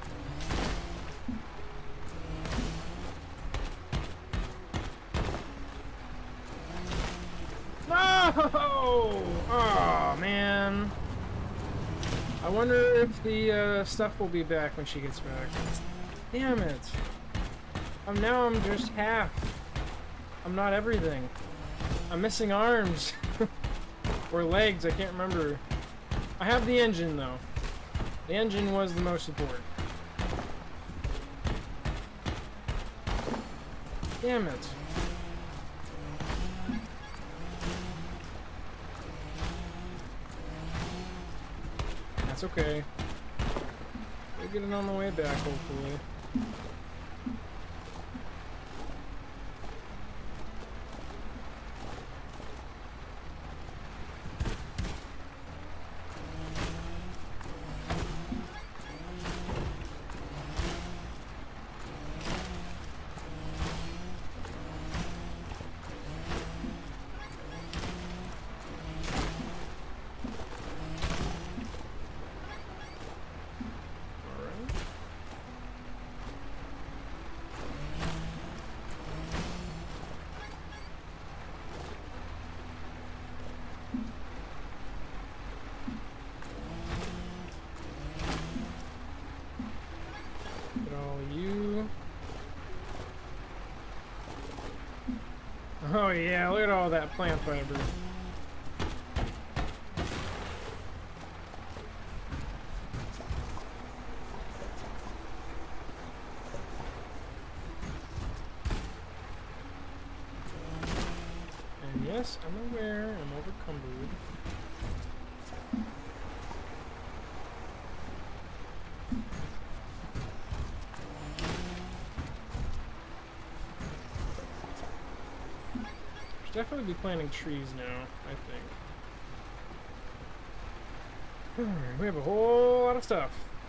Speaker 1: No! Oh, man. I wonder if the uh, stuff will be back when she gets back. Damn it. Um, now I'm just half. I'm not everything. I'm missing arms. Or legs, I can't remember. I have the engine, though. The engine was the most important. Damn it. That's okay. We'll get it on the way back, hopefully. Oh yeah, look at all that plant fiber. And yes, I'm aware I'm overcumbered. Definitely be planting trees now, I think. Alright, we have a whole lot of stuff.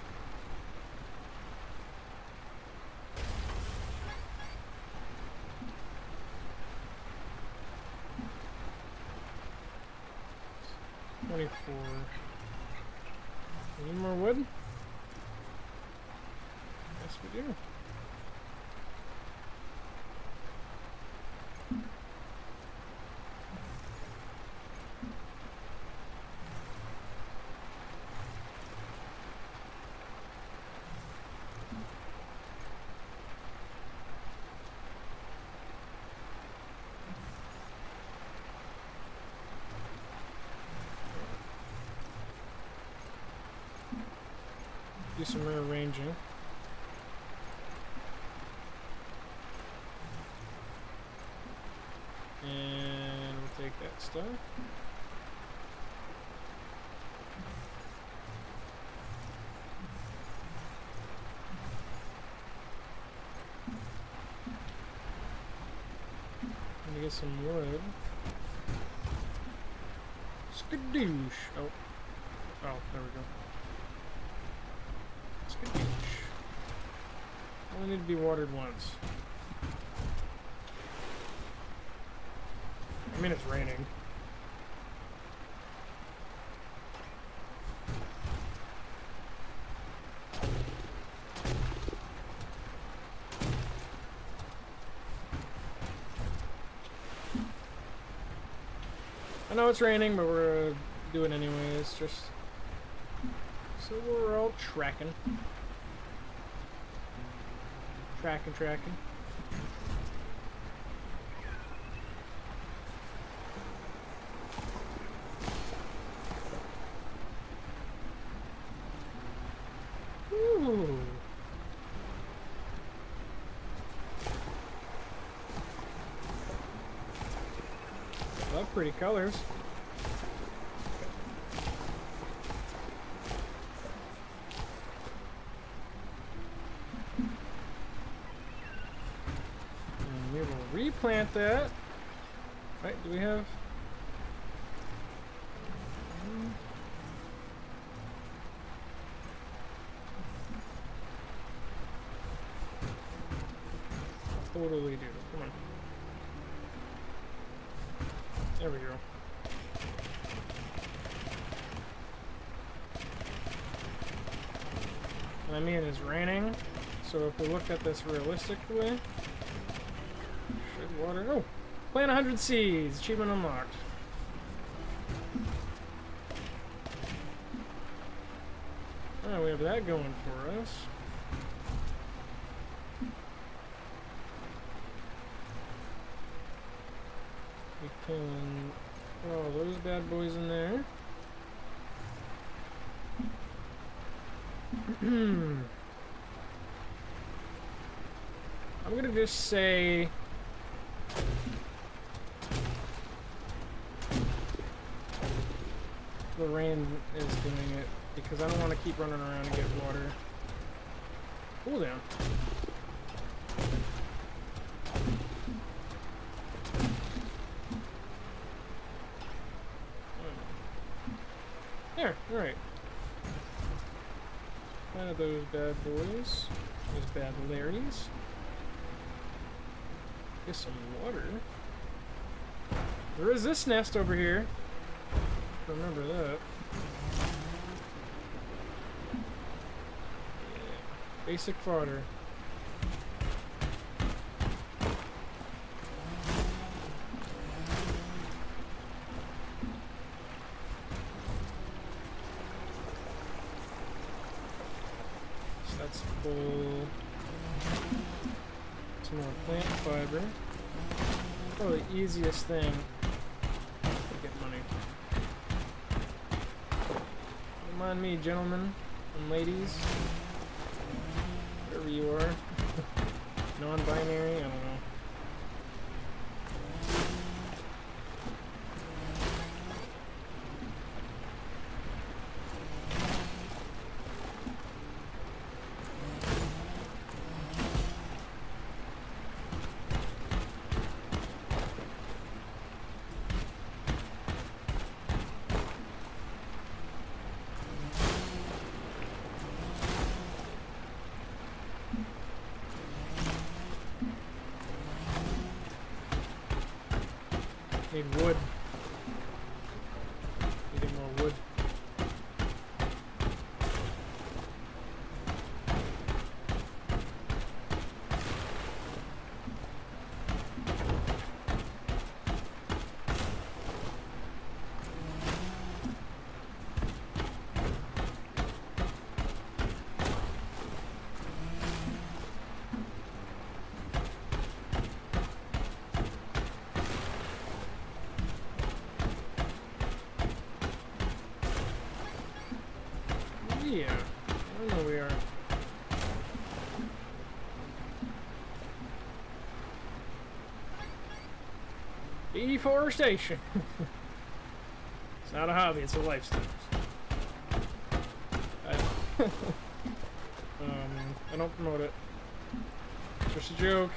Speaker 1: twenty-four. Need more wood? Yes, we do. Do some rearranging. And we'll take that stuff. Let me get some wood. Skadoosh! Oh. Oh, there we go. Only need to be watered once. I mean, it's raining. I know it's raining, but we're uh, doing it anyways, just so we're all tracking. Tracking, tracking. Ooh. Love pretty colors. Replant that. Right, do we have? Totally do. Come on. There we go. I mean, it's raining. So if we look at this realistically, shed water. Oh, plant one hundred seeds. Achievement unlocked. Oh, we have that going for us. We can put all those bad boys in there. I'm gonna just say the rain is doing it because I don't want to keep running around and get water. Cool down. There, alright. One of those bad boys. Those bad Larrys. Get some water. There is this nest over here. Remember that. Yeah. Basic fodder. So that's full. Some more plant fiber. Probably the easiest thing to get money. Don't mind me, gentlemen and ladies. Whatever you are. Non-binary, I don't know. Need wood. Need more wood. Yeah, I know we are. Deforestation. It's not a hobby, it's a lifestyle. I, um, I don't promote it. It's just a joke.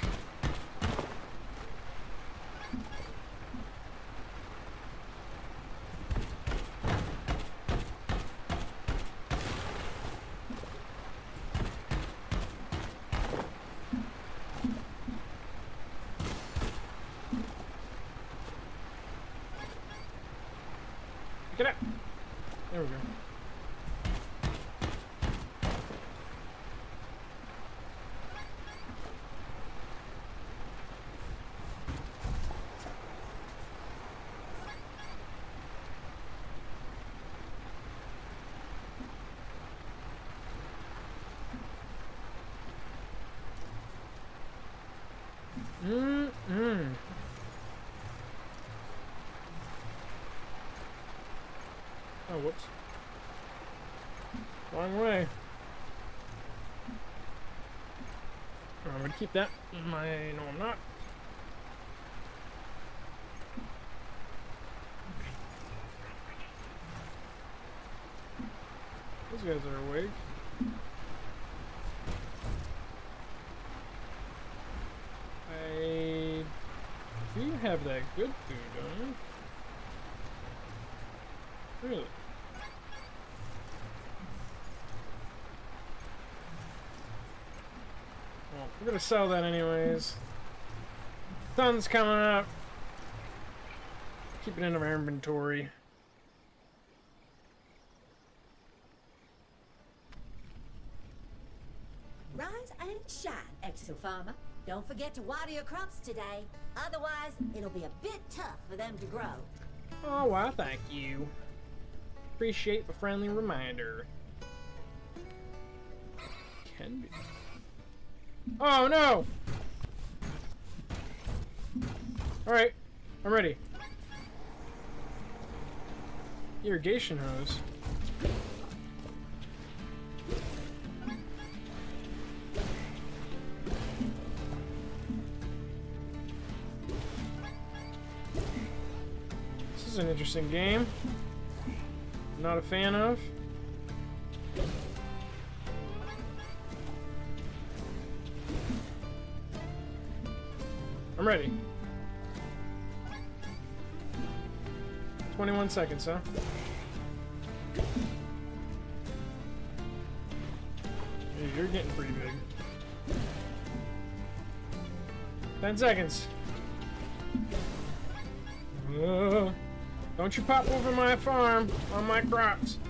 Speaker 1: Get up! There we go. Mm-mm. Oh, whoops. Wrong way. Oh, I'm gonna keep that in my... No, I'm not. Those guys are awake. I do have that good food, don't I? Really? Well, we're gonna sell that anyways. Sun's coming up. Keep it in our inventory.
Speaker 2: shine, exofarmer. Don't forget to water your crops today. Otherwise, it'll be a bit tough for them to grow.
Speaker 1: Oh, well, thank you. Appreciate the friendly reminder. Can be. Oh, no! Alright, I'm ready. Irrigation hose. This is an interesting game. Not a fan of. I'm ready. twenty-one seconds, huh? Hey, you're getting pretty big. ten seconds. Uh, don't you pop over my farm on my crops.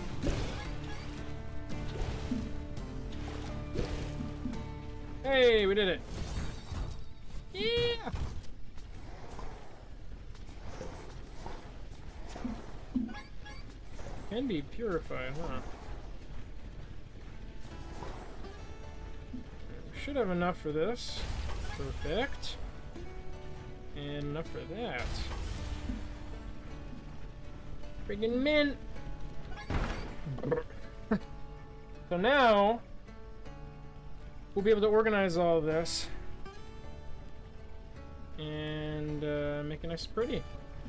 Speaker 1: Hey, we did it. Yeah. Can be purified, huh? We should have enough for this. Perfect. And enough for that. Friggin' mint! So now, we'll be able to organize all of this. And uh, make it nice and pretty.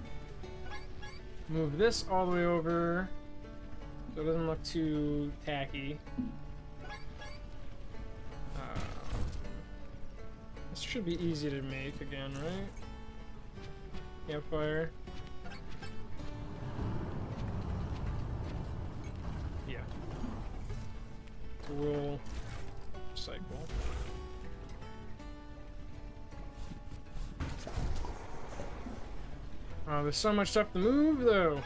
Speaker 1: Move this all the way over so it doesn't look too tacky. Uh, this should be easy to make again, right? Campfire. Yeah. So we'll cycle. Oh, there's so much stuff to move, though.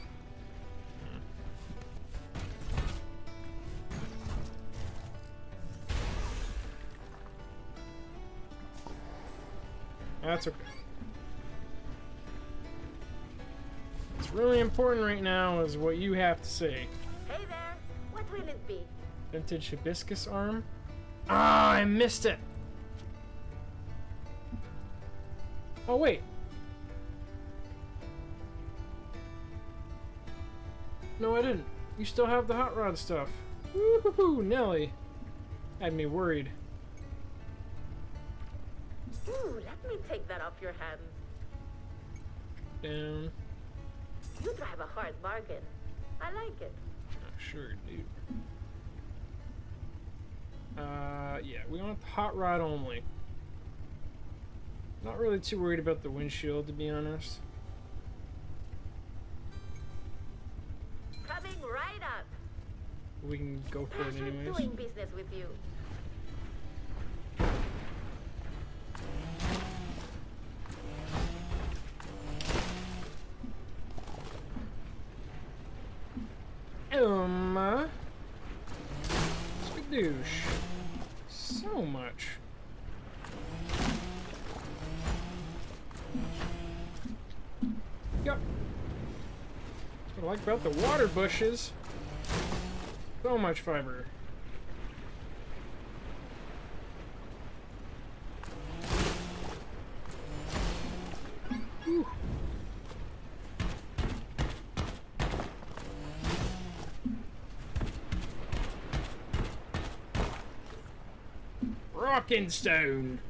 Speaker 1: That's okay. What's really important right now is what you have to say.
Speaker 3: Hey there, what will it be?
Speaker 1: Vintage hibiscus arm? Ah, I missed it! Oh, wait. No, I didn't. You still have the hot rod stuff. Woohoo, Nelly. Had me worried.
Speaker 3: Ooh, let me take that off your hands.
Speaker 1: Down.
Speaker 3: You drive a hard bargain. I like it.
Speaker 1: I sure do. Uh, yeah, we want the hot rod only. Not really too worried about the windshield, to be honest.
Speaker 3: Coming right up.
Speaker 1: We can go for it
Speaker 3: Pleasure
Speaker 1: anyways.
Speaker 3: doing business with you.
Speaker 1: Um, uh, skadoosh. So much. Yep. What I like about the water bushes. So much fiber. Whew. Rockin' stone.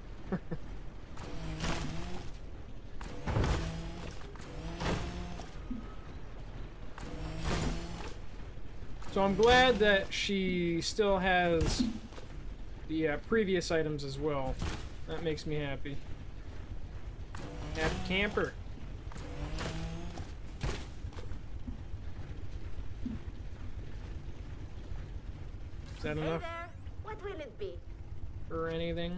Speaker 1: So I'm glad that she still has the uh, previous items as well. That makes me happy. Happy camper. Is that
Speaker 3: Hey
Speaker 1: enough
Speaker 3: there, what will it be?
Speaker 1: for anything?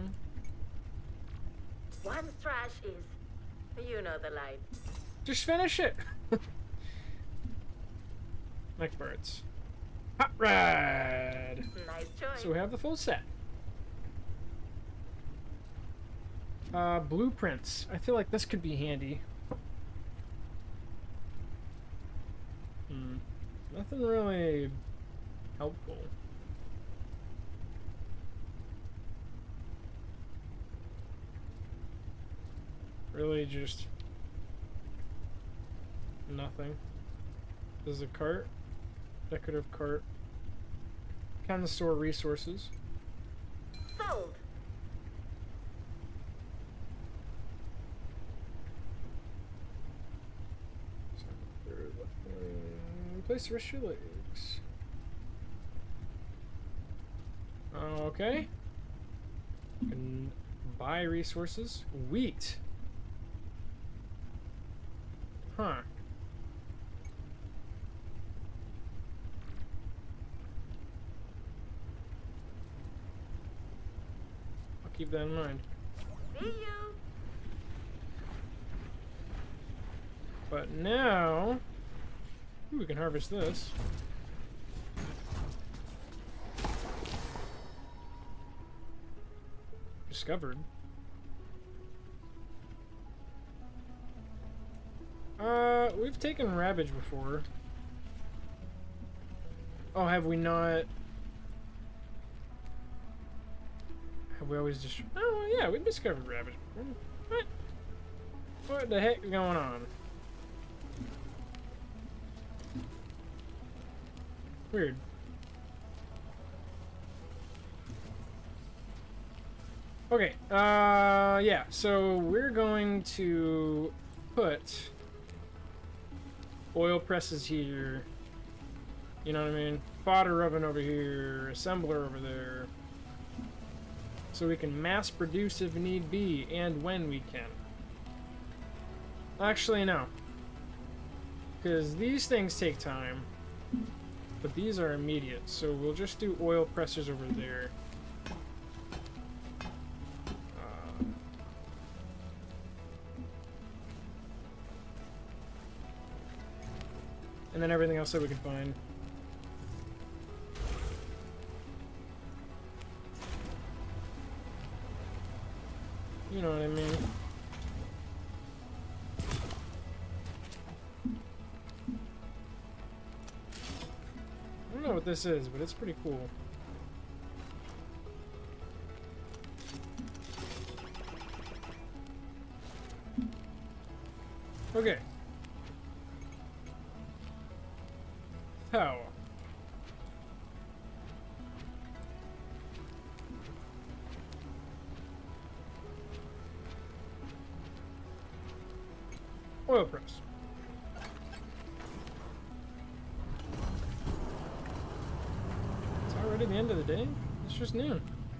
Speaker 3: One trash is, you know the line.
Speaker 1: Just finish it. Neck parts. Hot ride.
Speaker 3: Nice choice.
Speaker 1: So we have the full set. Uh, blueprints. I feel like this could be handy. Hmm. Nothing really helpful. Really just nothing. There's a cart. Decorative cart. Can store resources.
Speaker 3: Sold.
Speaker 1: Third left one. Place to rest your legs. Okay. Can buy resources. Wheat. Huh. I'll keep that in mind.
Speaker 3: See you.
Speaker 1: But now, ooh, we can harvest this. Discovered. Uh, we've taken Ravage before. Oh, have we not? Have we always just? Oh, yeah, we've discovered Ravage before. What? What the heck is going on? Weird. Okay, uh, yeah, so we're going to put oil presses here, you know what I mean? Fodder oven over here, assembler over there, so we can mass produce if need be, and when we can. Actually, no. Because these things take time, but these are immediate, so we'll just do oil pressers over there. And then everything else that we can find. You know what I mean. I don't know what this is, but it's pretty cool. Okay. Power. Oil press. It's already the end of the day? It's just noon.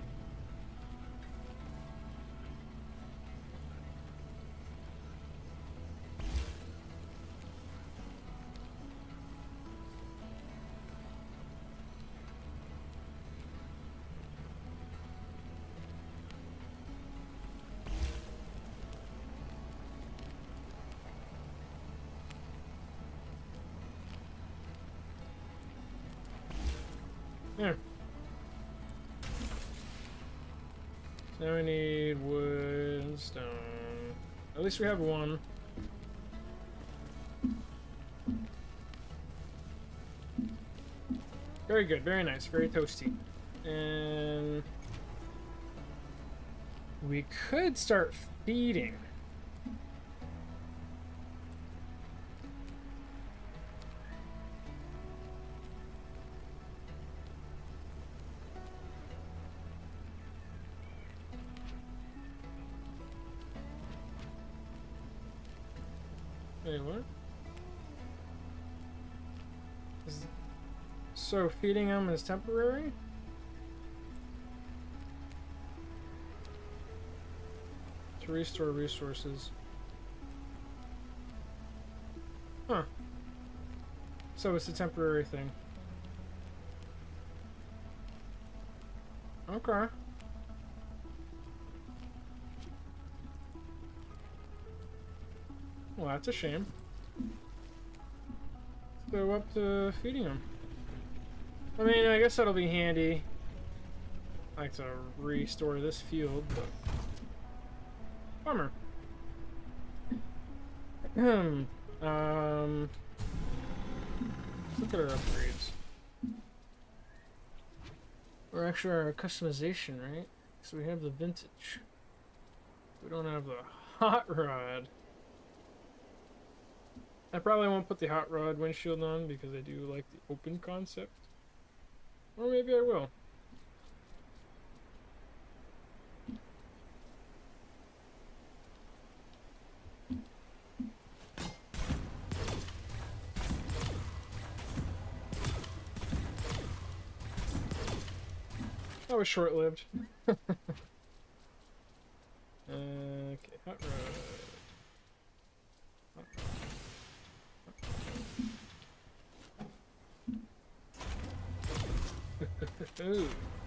Speaker 1: There. So now we need wood and stone. At least we have one. Very good, very nice, very toasty. And we could start feeding. Wait, what? Is, so feeding them is temporary? To restore resources. Huh. So it's a temporary thing. Okay. Well, that's a shame. Let's go up to feeding them. I mean, I guess that'll be handy. I like to restore this field, but Bummer. Hmm. um. Look at our upgrades. Or actually our customization, right? So we have the vintage. We don't have the hot rod. I probably won't put the hot rod windshield on because I do like the open concept. Or maybe I will. That was short-lived. uh, okay, hot rod. Hot rod. Ooh.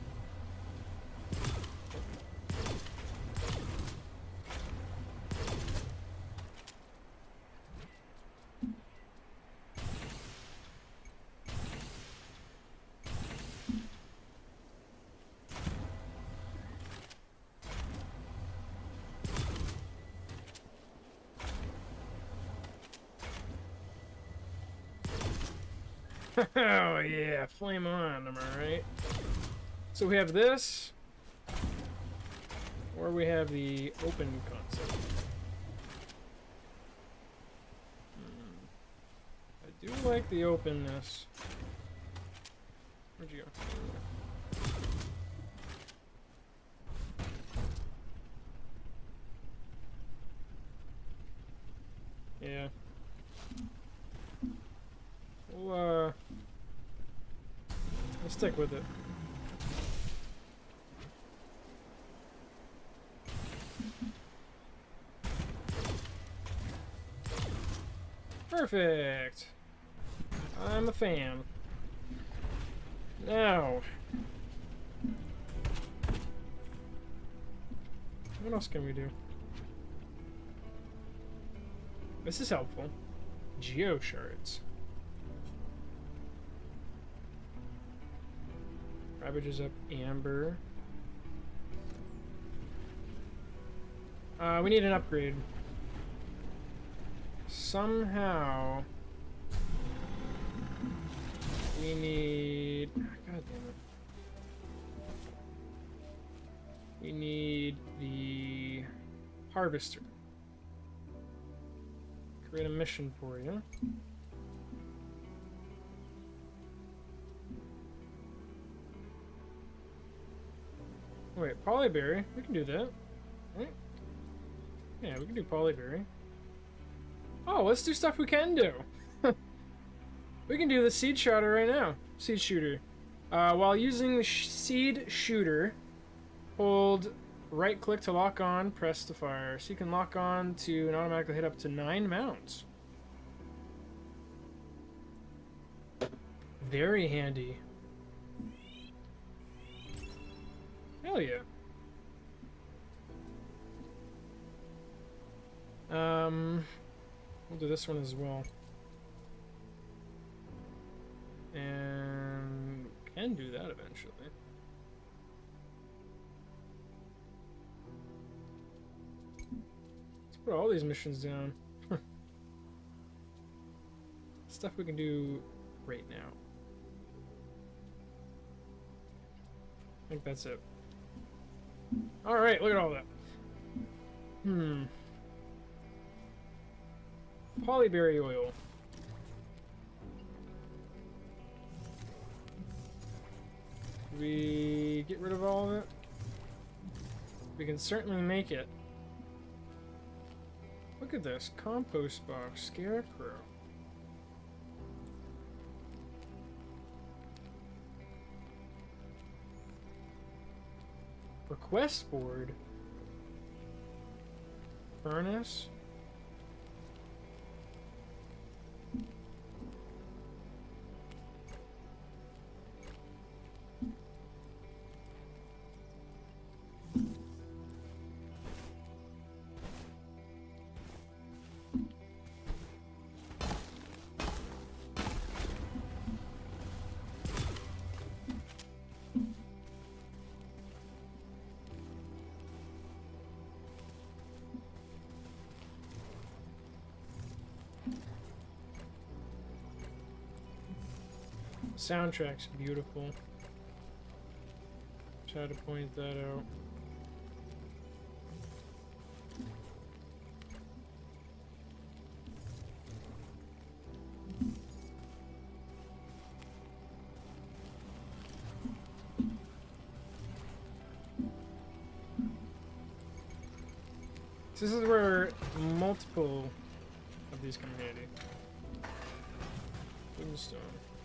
Speaker 1: Oh yeah, flame on, am I right? So we have this, or we have the open concept. Hmm. I do like the openness. Where'd you go? Yeah. We'll, uh... Let's stick with it. Perfect! I'm a fan. Now... what else can we do? This is helpful. Geo shards. Ravages up amber. Uh, we need an upgrade. Somehow we need. God damn it. We need the harvester. Create a mission for you. Wait, polyberry. We can do that. Right? Yeah, we can do polyberry. Oh, let's do stuff we can do. We can do the seed shooter right now. Seed shooter. Uh, while using the sh seed shooter, hold right click to lock on, press to fire. So you can lock on to and automatically hit up to nine mounds. Very handy. Hell yeah. Um, we'll do this one as well. And can do that eventually. Let's put all these missions down. Stuff we can do right now. I think that's it. Alright, look at all that. Hmm. Polyberry oil. We get rid of all of it? We can certainly make it. Look at this. Compost box. Scarecrow. Request board. Furnace. Soundtrack's beautiful. Try to point that out. This is where multiple of these come in handy. Wooden stone.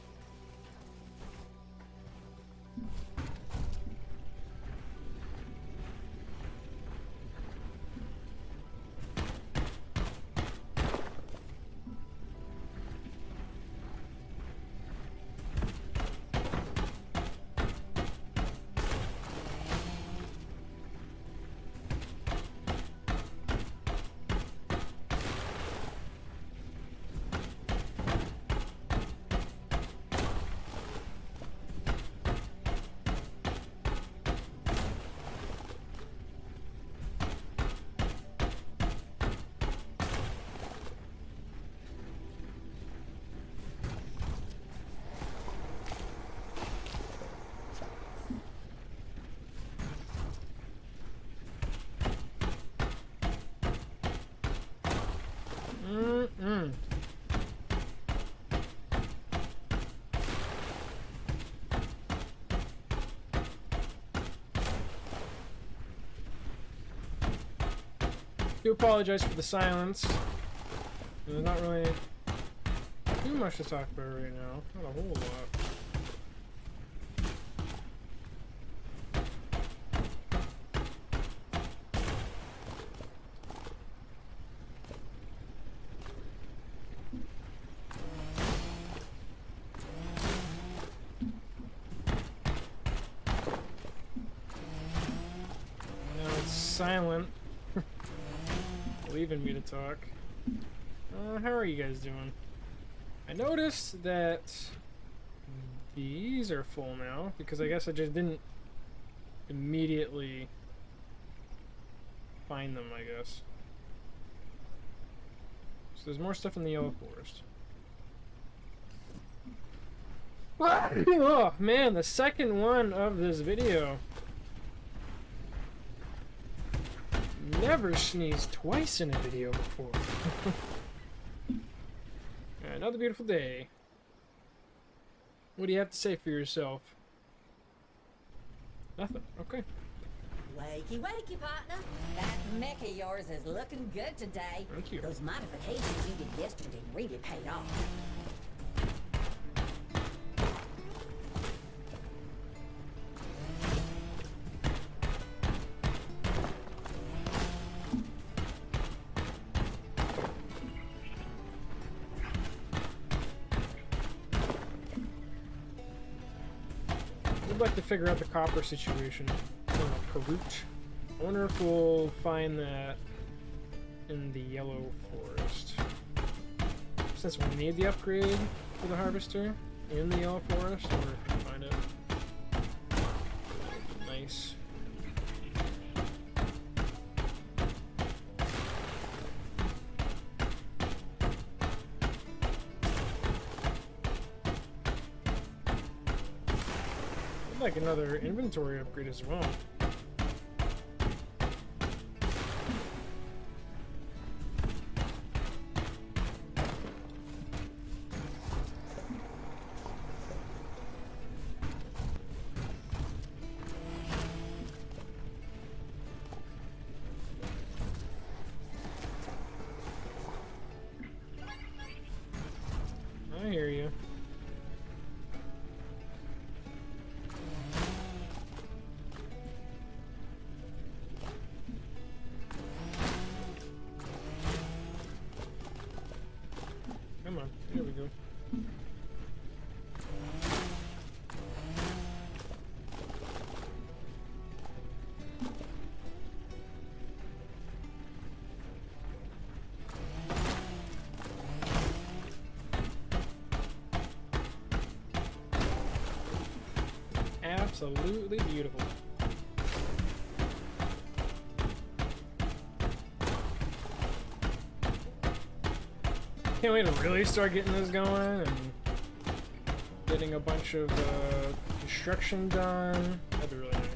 Speaker 1: Mm-mm. Do apologize for the silence. There's not really too much to talk about right now. Not a whole lot. Silent, leaving me to talk. Uh, how are you guys doing? I noticed that these are full now because I guess I just didn't immediately find them, I guess. So there's more stuff in the Yellow Forest. Oh man, the second one of this video. Never sneezed twice in a video before. Another beautiful day. What do you have to say for yourself? Nothing. Okay.
Speaker 2: Wakey, wakey, partner. That mech of yours is looking good today.
Speaker 1: Thank you.
Speaker 2: Those modifications you did yesterday really paid off.
Speaker 1: I'd like to figure out the copper situation in Karooch. I wonder if we'll find that in the Yellow Forest. Since we need the upgrade for the harvester in the Yellow Forest, I wonder if we can find it. Nice. Like another inventory upgrade as well. I hear you. Come on, here we go. Absolutely beautiful. Can't wait to really start getting this going and getting a bunch of uh, construction done. That'd be really nice.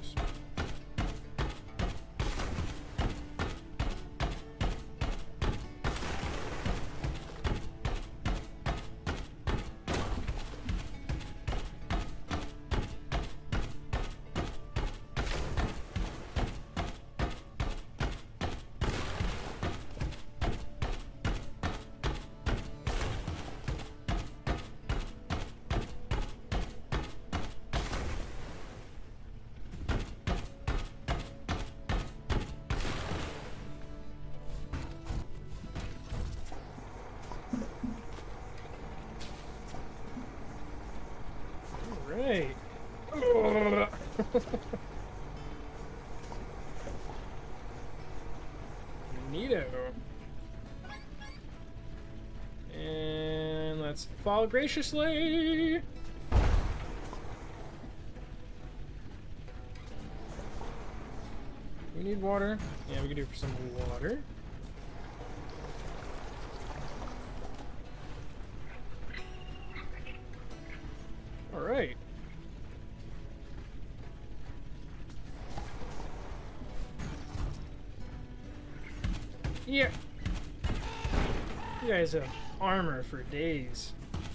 Speaker 1: Right. Neato. And let's fall graciously. We need water. Yeah, we can do for some water. All right. Yeah. You guys have armor for days.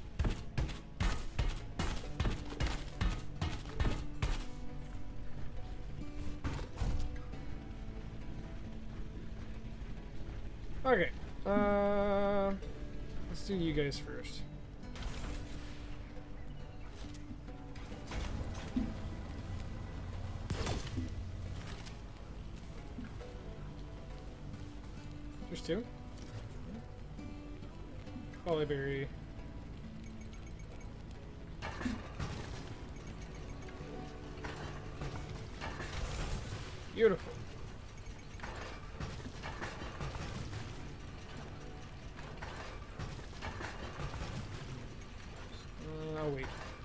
Speaker 1: Okay. Uh, let's do you guys first. There's two. Polyberry. Beautiful. Uh, I'll wait.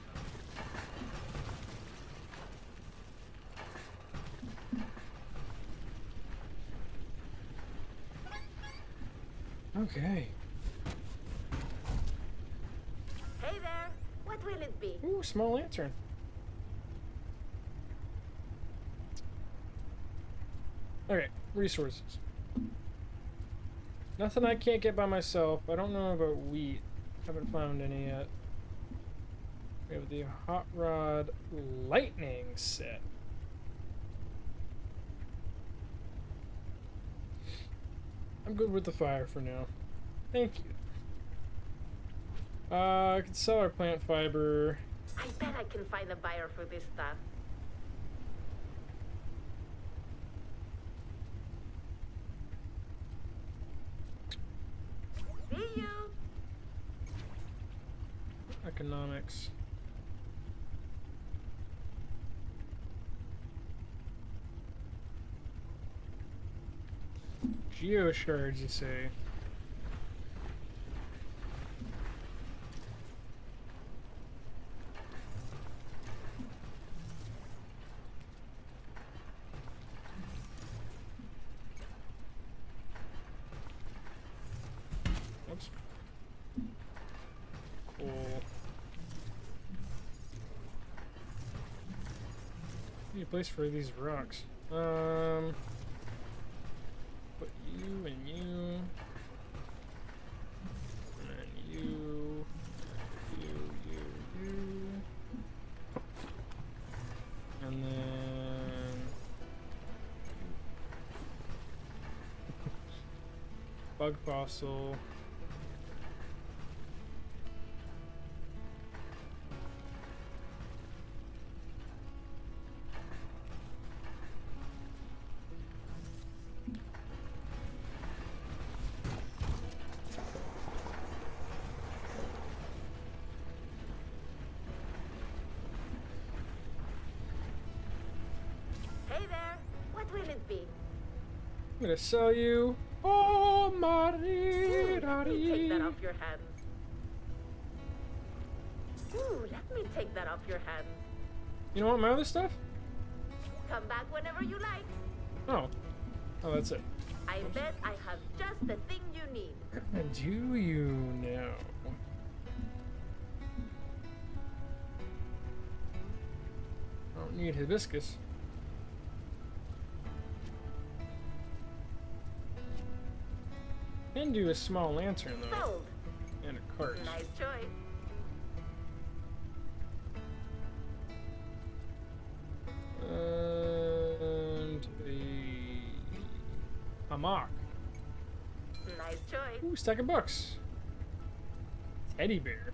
Speaker 1: Okay.
Speaker 3: Hey there. What will it be?
Speaker 1: Ooh, small lantern. Okay, resources. Nothing I can't get by myself. I don't know about wheat. Haven't found any yet. We have the Hot Rod Lightning set. I'm good with the fire for now. Thank you. Uh, I can sell our plant fiber.
Speaker 3: I bet I can find a buyer for this stuff. See you.
Speaker 1: Economics. Geoshards, you say? Oops. Cool. Need a place for these rocks. Um. Put you and you. And you. You, you, you. And then. Bug fossil.
Speaker 3: Hey there. What will it be?
Speaker 1: I'm gonna sell you. Oh, Mari,
Speaker 3: Ooh, let me take that off your hands. Ooh, let me take that off your hands.
Speaker 1: You know what? My other stuff?
Speaker 3: Come back whenever you like.
Speaker 1: Oh. Oh, that's it.
Speaker 3: I bet I have just the thing you need.
Speaker 1: Do you know? Don't need hibiscus. Can do a small lantern though.
Speaker 3: Sold.
Speaker 1: And a cart.
Speaker 3: Nice choice.
Speaker 1: And a hammock.
Speaker 3: Nice choice.
Speaker 1: Ooh, stack of books. Teddy bear.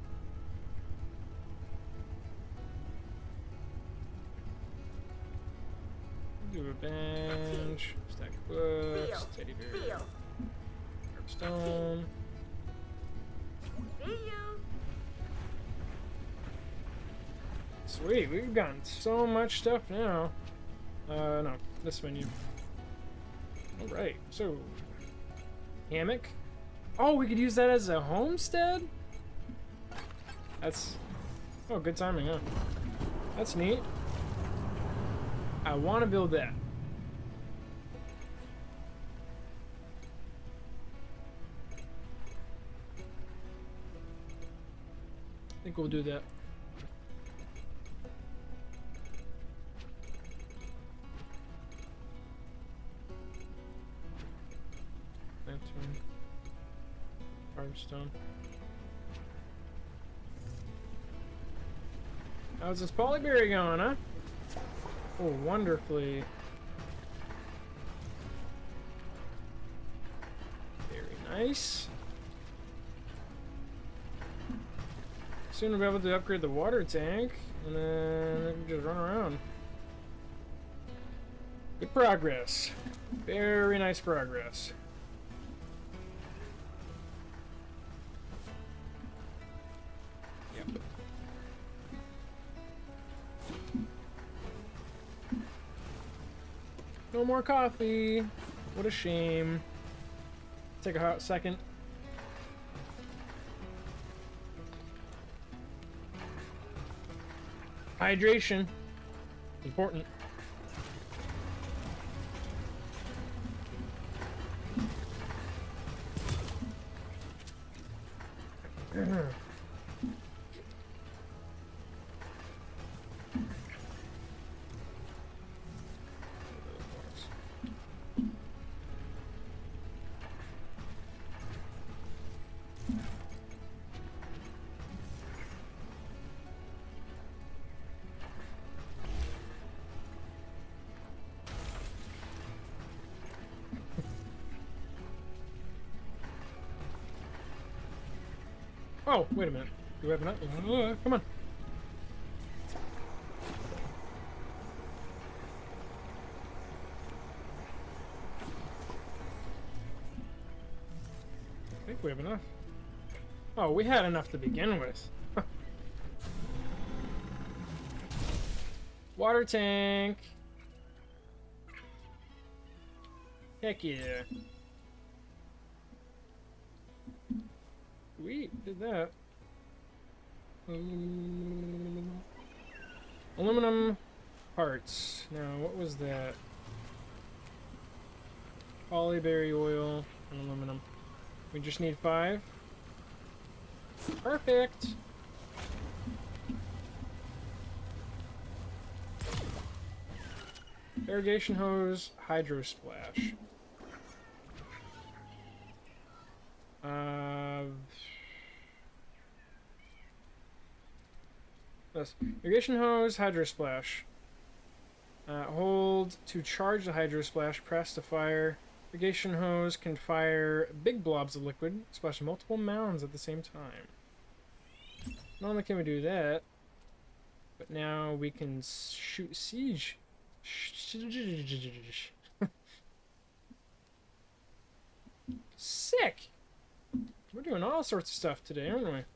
Speaker 1: Do a bench. Stack of books.
Speaker 3: Deal.
Speaker 1: Teddy bear.
Speaker 3: Deal.
Speaker 1: Stone.
Speaker 3: See you.
Speaker 1: Sweet, we've gotten so much stuff now. Uh, no, this menu. Alright, so. Hammock. Oh, we could use that as a homestead? That's. Oh, good timing, huh? That's neat. I want to build that. I think we'll do that. Lantern. Hardstone. How's this polyberry going, huh? Oh, wonderfully. Very nice. Soon we'll be able to upgrade the water tank, and then we can just run around. Good progress. Very nice progress. Yep. No more coffee. What a shame. Take a hot second. Hydration. Important. Oh, wait a minute. Do we have enough? Uh, come on. I think we have enough. Oh, we had enough to begin with. Water tank. Heck yeah. Sweet, did that. Um, aluminum parts. Now, what was that? Polyberry oil and aluminum. We just need five. Perfect. Irrigation hose, hydro splash. Uh, this irrigation hose, hydro splash. Uh, hold to charge the hydro splash. Press to fire. Irrigation hose can fire big blobs of liquid, splashing multiple mounds at the same time. Not only can we do that, but now we can shoot siege. Sick! We're doing all sorts of stuff today, aren't we?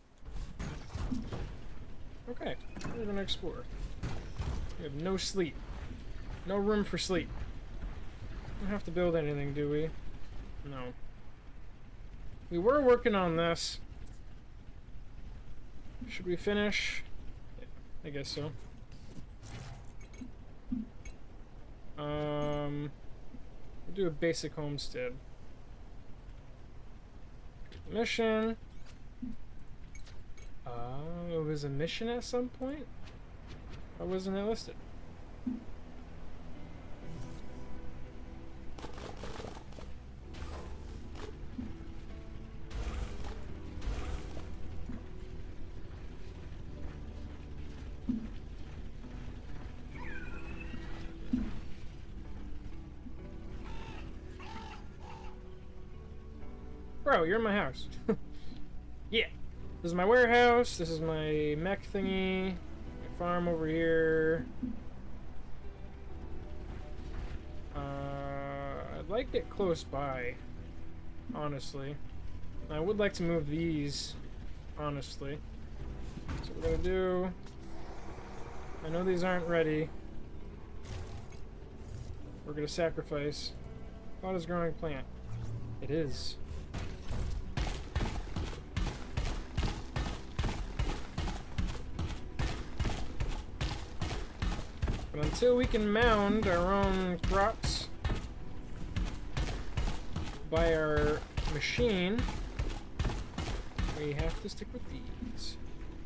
Speaker 1: Okay, we're gonna explore. We have no sleep. No room for sleep. We don't have to build anything, do we? No. We were working on this. Should we finish? Yeah, I guess so. Um, we'll do a basic homestead. Mission. Oh, it was a mission at some point? Or wasn't it listed? Bro, you're in my house. Yeah. This is my warehouse. This is my mech thingy. My farm over here. Uh, I'd like it close by, honestly. I would like to move these, honestly. So what we're gonna do... I know these aren't ready. We're gonna sacrifice. Thought is growing plant. It is. But until we can mound our own crops by our machine, we have to stick with these.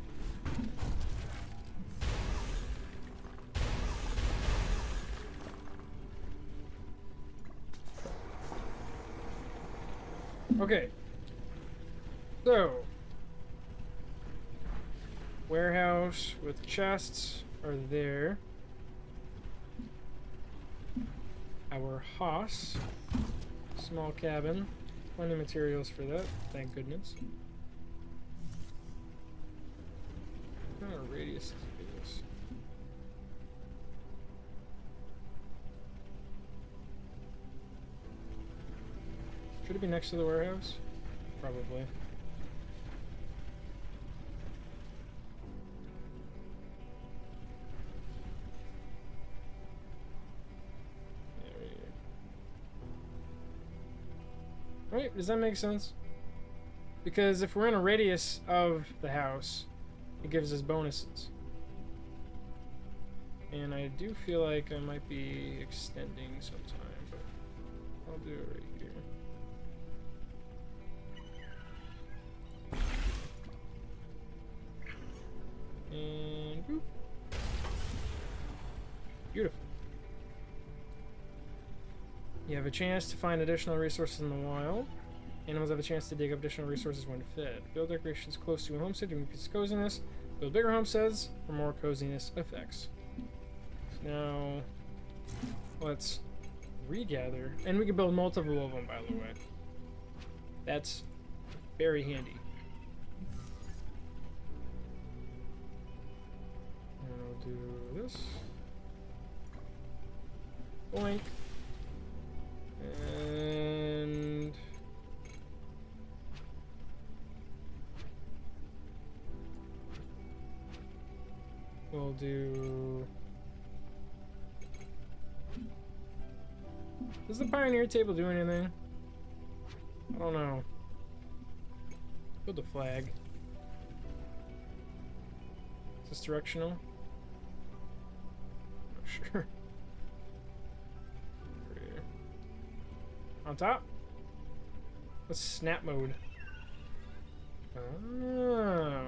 Speaker 1: Okay. So, warehouse with chests are there. Our house, small cabin, plenty of materials for that, thank goodness. What kind of radius is this? Should it be next to the warehouse? Probably. Right, does that make sense? Because if we're in a radius of the house, it gives us bonuses. And I do feel like I might be extending sometime, but I'll do it right here. And boop. Beautiful. You have a chance to find additional resources in the wild. Animals have a chance to dig up additional resources when fed. Build decorations close to a homestead to increase coziness. Build bigger homesteads for more coziness effects. So now, let's regather. And we can build multiple of them, by the way. That's very handy. And I'll do this. Boink. And we'll do... Does the Pioneer table do anything? I don't know. Build a flag. Is this directional? Not sure. On top? Let's snap mode. Oh.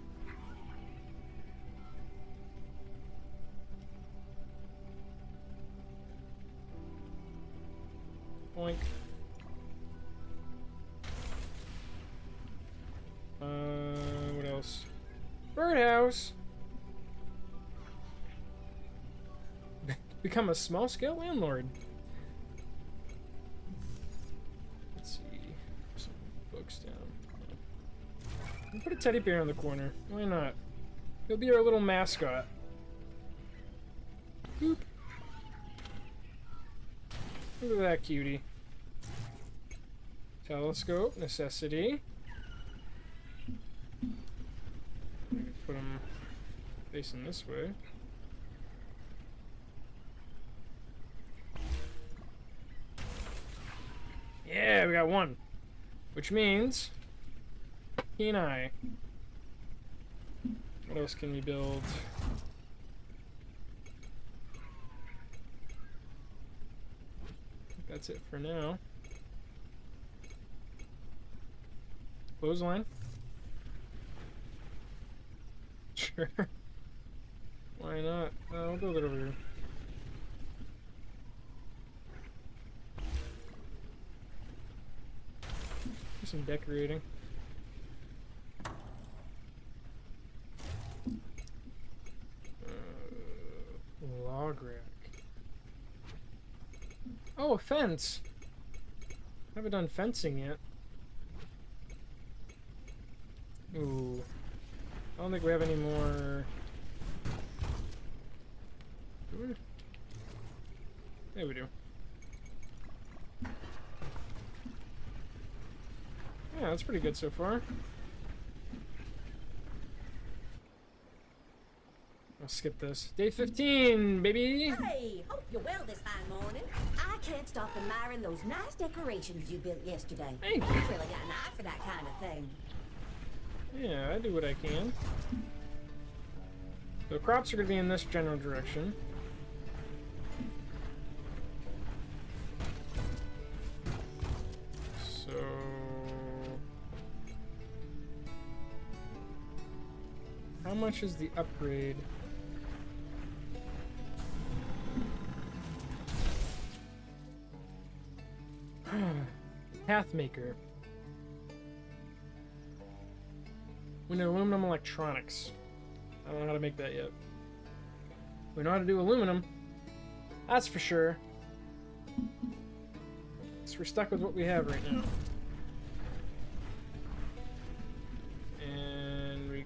Speaker 1: Boink. Uh, what else? Birdhouse. Become a small-scale landlord. Put a teddy bear in the corner. Why not? He'll be our little mascot. Boop. Look at that cutie. Telescope, necessity. Put him facing this way. Yeah, we got one. Which means he and I. What else can we build? I think that's it for now. Clothesline. Sure. Why not? Uh, I'll build it over here. Do some decorating. Log rack. Oh, a fence. I haven't done fencing yet. Ooh. I don't think we have any more. Do we? Yeah, we do. Yeah, that's pretty good so far. I'll skip this. Day fifteen, baby!
Speaker 2: Hey, hope you're well this fine morning. I can't stop admiring those nice decorations you built yesterday.
Speaker 1: Thank you.
Speaker 2: You've really got an eye for that kind of thing.
Speaker 1: Yeah, I do what I can. So crops are going to be in this general direction. So... how much is the upgrade? Pathmaker. We know aluminum electronics. I don't know how to make that yet. We know how to do aluminum. That's for sure. So we're stuck with what we have right now. And we...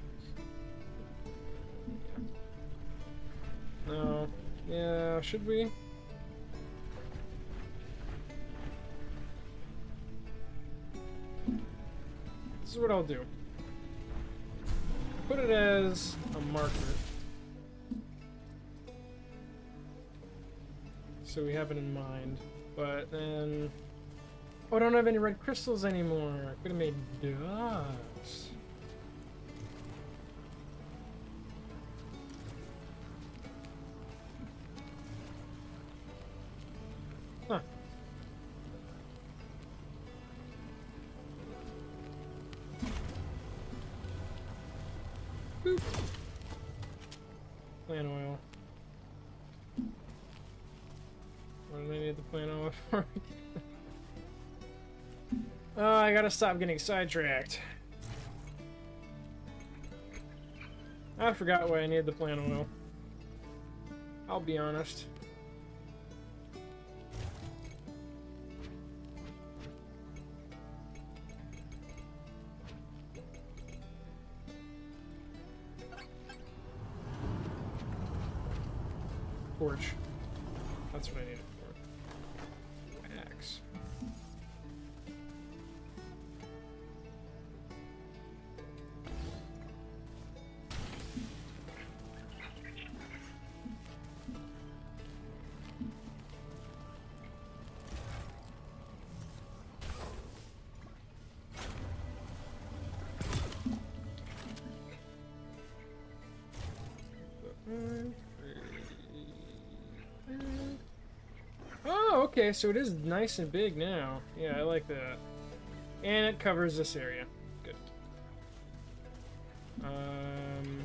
Speaker 1: no. Yeah, should we? This is what I'll do. Put it as a marker. So we have it in mind. But then... oh, I don't have any red crystals anymore. I could have made dust. Huh. Boop. Plant oil. What do I need the plant oil for? Oh, I gotta stop getting sidetracked. I forgot why I needed the plant oil. I'll be honest. Torch. That's what I need it for. Axe. Oh, okay, so it is nice and big now. Yeah, I like that. And it covers this area. Good. Um,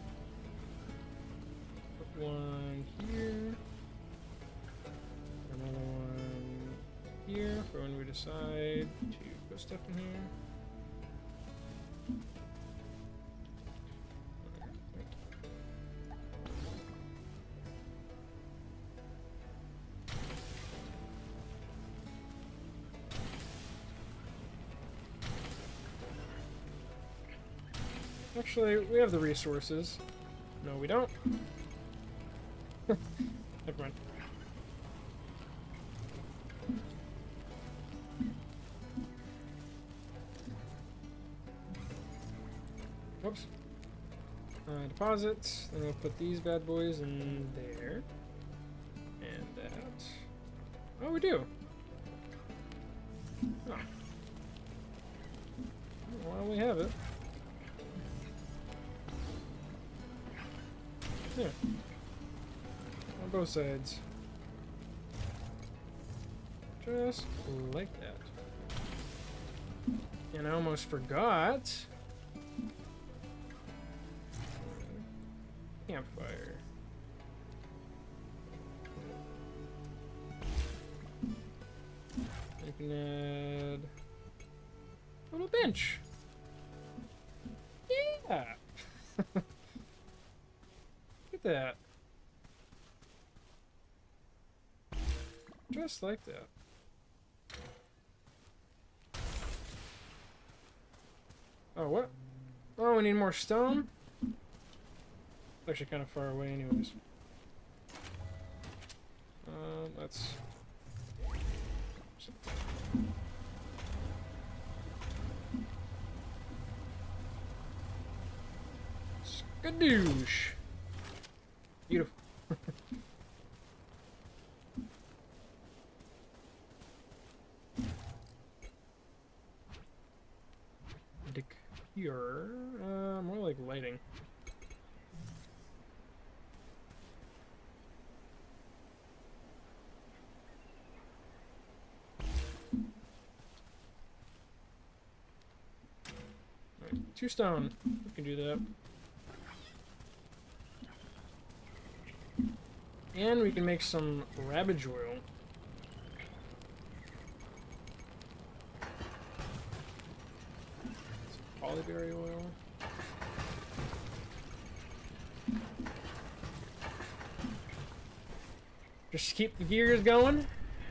Speaker 1: put one here. Another one here for when we decide to put stuff in here. Actually, we have the resources. No, we don't. Never mind. Whoops. Uh, deposits. Then we'll put these bad boys in there. And that. Oh, we do. Oh. Well, we have it. Yeah. On both sides. Just like that. And I almost forgot. Campfire. I can add a little bench. Yeah. That just like that. Oh, what? Oh, we need more stone? Actually kind of far away anyways. Uh, let's... Skadoosh! Beautiful. Decure, uh, more like lighting. Alright, two stone. We can do that. And we can make some rabbage oil. Polyberry oil. Just keep the gears going.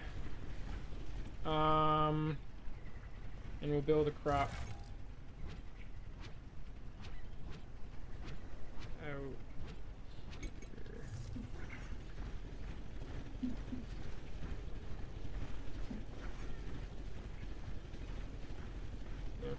Speaker 1: Um, and we'll build a crop. Out here. Yeah.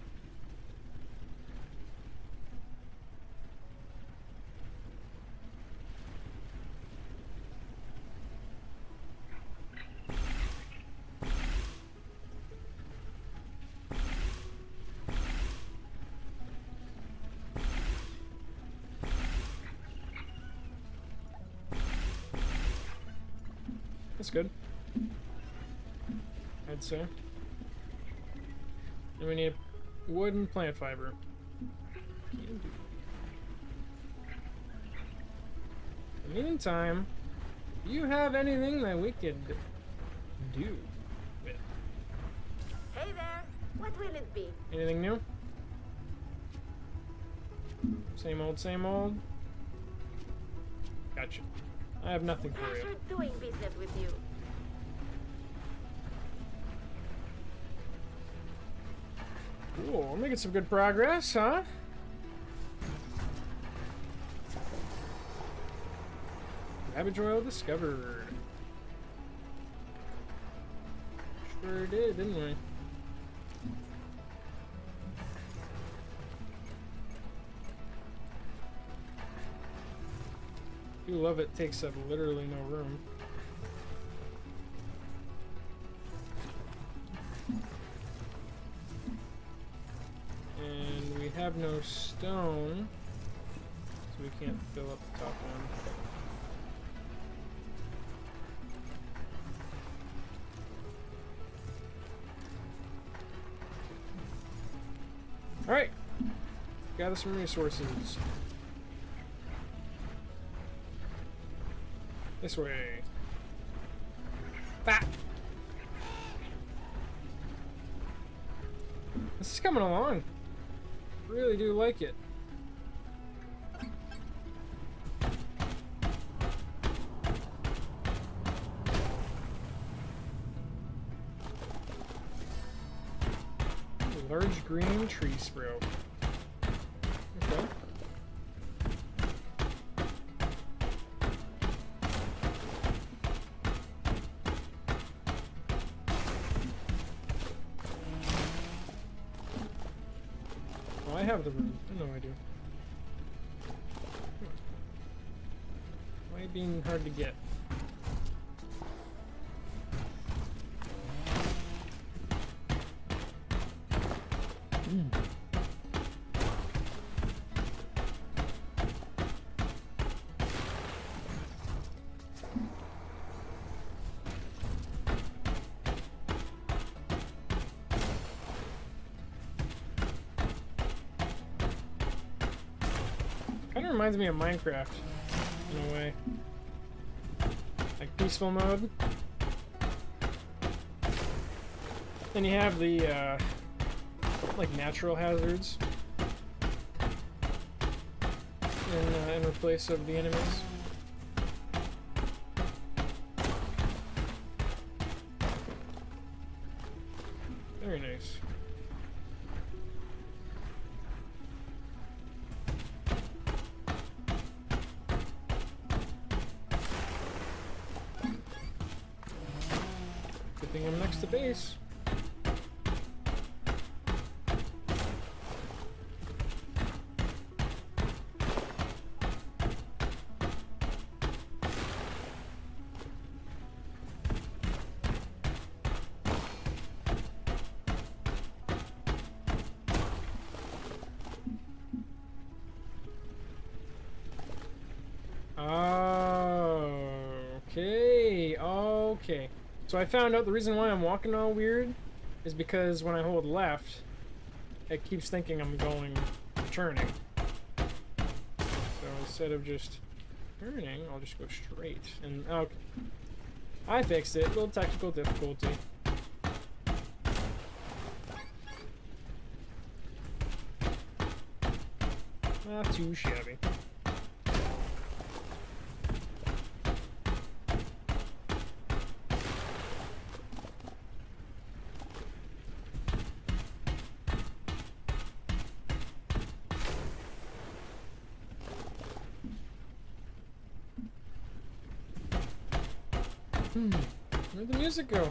Speaker 1: That's good. I'd say. And we need wood and plant fiber. In the meantime, do you have anything that we could do with?
Speaker 3: Hey there. What will it be?
Speaker 1: Anything new? Same old, same old? Gotcha. I have nothing for you.
Speaker 3: Pleasure doing business with you.
Speaker 1: Cool, we're making some good progress, huh? Rabbage oil discovered. Sure did, didn't we? You love it, takes up literally no room. And we have no stone, so we can't fill up the top one. Alright, gather some resources. This way. Bah! This is coming along. Really do like it. Large green tree sprout. Okay. I have the room. I know I do. Why being hard to get? Mm. Kind of reminds me of Minecraft, in a way. Like peaceful mode. Then you have the, uh, like natural hazards in, uh, in place of the enemies. Very nice. think I'm next to base. Okay, okay. So I found out the reason why I'm walking all weird is because when I hold left, it keeps thinking I'm going turning. So instead of just turning, I'll just go straight. And okay, I fixed it. A little technical difficulty. Not too shabby. Hmm. Where'd the music go?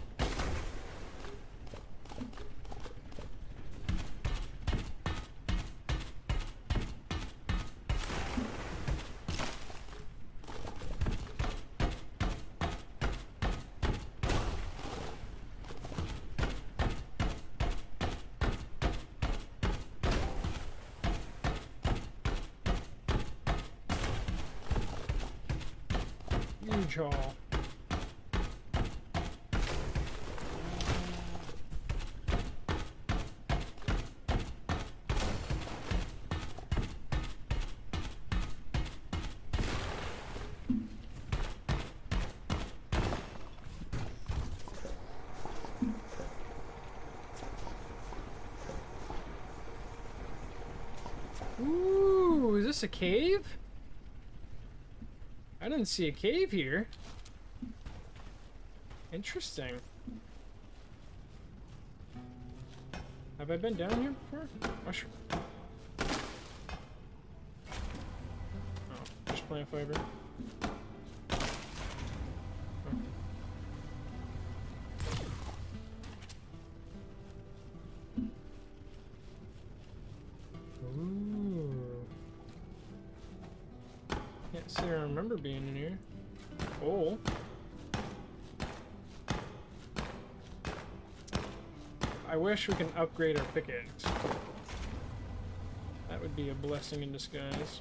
Speaker 1: Huge hall. Ooh, is this a cave? I didn't see a cave here. Interesting. Have I been down here before? Mushroom. Oh, just plant fiber. Can't say I remember being in here. Oh. I wish we can upgrade our pickaxe. That would be a blessing in disguise.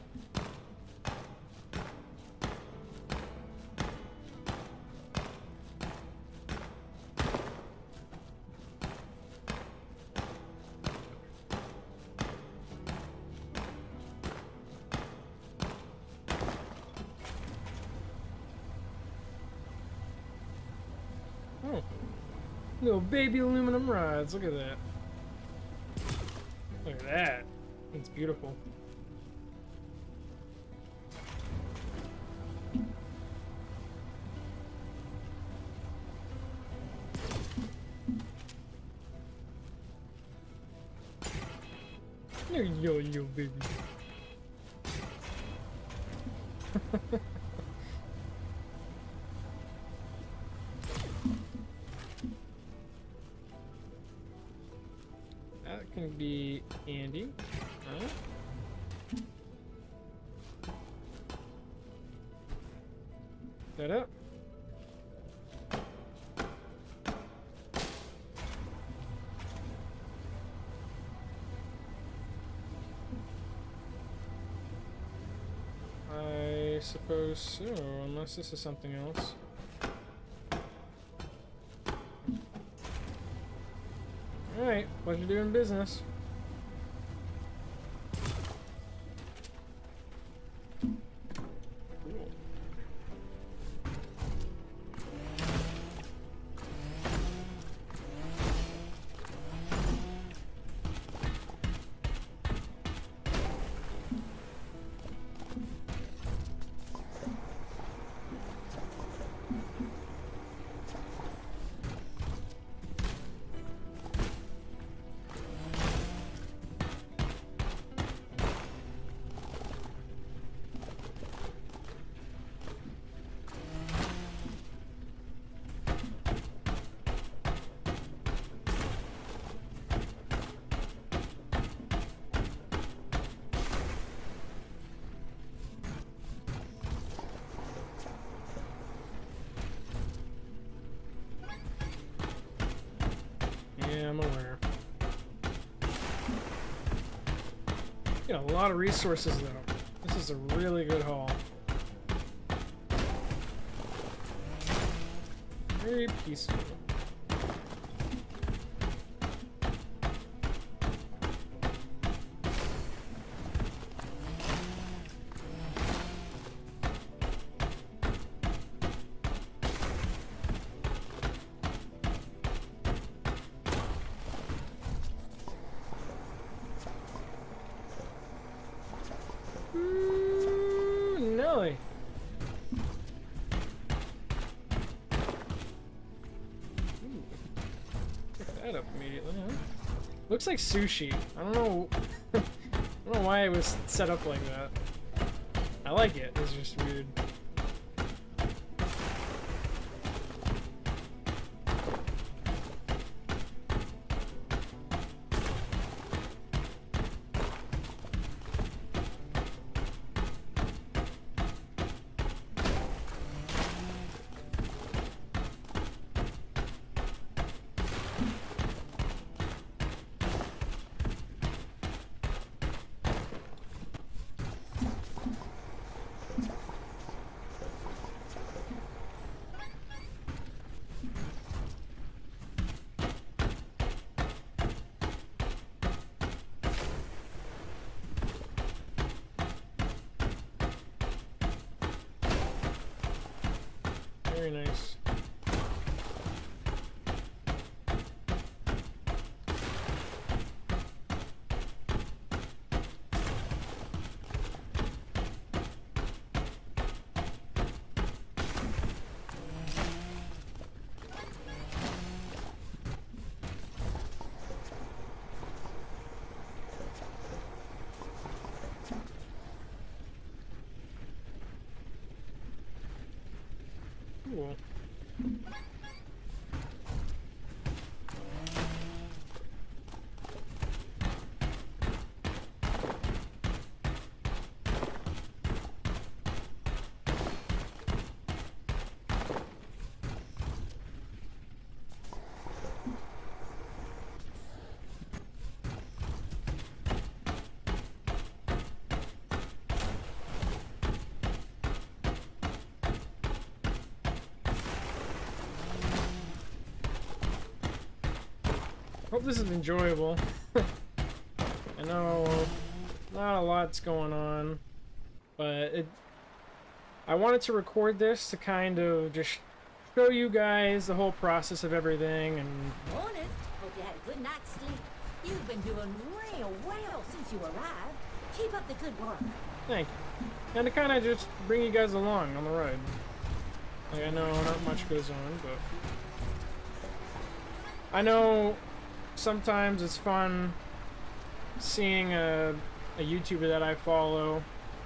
Speaker 1: Oh, little baby aluminum rods. Look at that. Look at that. It's beautiful. There you go, you baby. That can be Andy. Huh? That up. I suppose so, unless this is something else. Alright, pleasure doing business. Cool. Yeah, I'm aware. Got a lot of resources though. This is a really good haul. Very peaceful. Mm, Nelly. Ooh. Pick that up immediately, huh? Looks like sushi. I don't know. I don't know why it was set up like that. I like it. It's just weird. Very nice. Cool. Hope this is enjoyable. I know not a lot's going on, but it. I wanted to record this to kind of just show you guys the whole process of everything and.
Speaker 2: Morning. Hope you had a good night's sleep. You've been doing real well since you arrived. Keep up the good work.
Speaker 1: Thank you. And to kind of just bring you guys along on the ride. Like, I know not much goes on, but I know. Sometimes it's fun seeing a, a YouTuber that I follow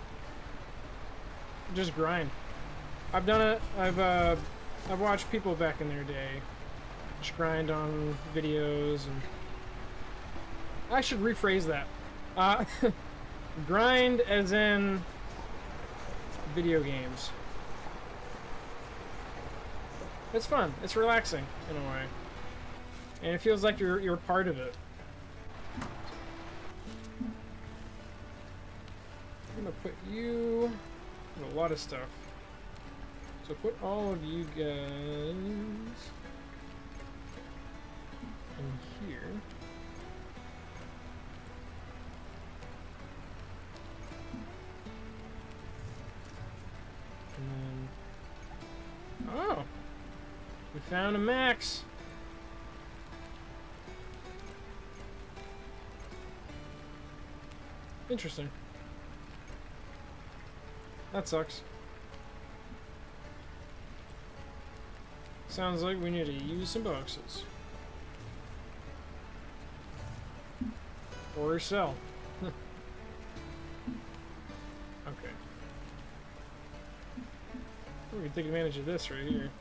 Speaker 1: just grind. I've done it. I've uh, I've watched people back in their day just grind on videos, and I should rephrase that. Uh, grind as in video games. It's fun. It's relaxing in a way. And it feels like you're you're part of it. I'm gonna put you in a lot of stuff. So put all of you guys in here. And then oh, we found a max. Interesting. That sucks. Sounds like we need to use some boxes. Or sell. Okay. We can take advantage of this right here.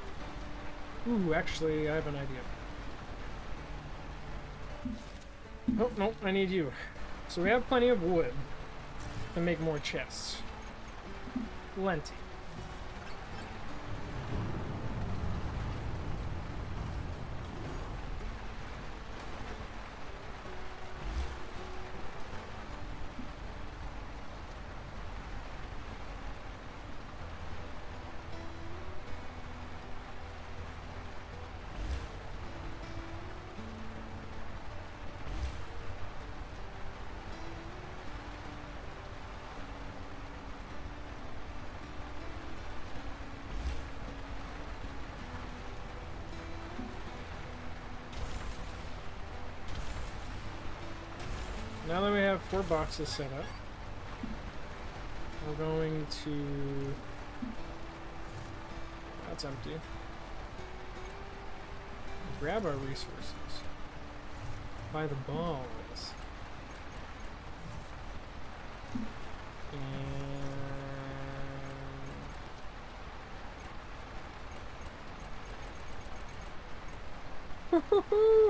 Speaker 1: Ooh, actually, I have an idea. Oh, nope, I need you. So we have plenty of wood to make more chests. Plenty. Now that we have four boxes set up, we're going to... That's empty. Grab our resources. By the balls. And... Woo-hoo-hoo!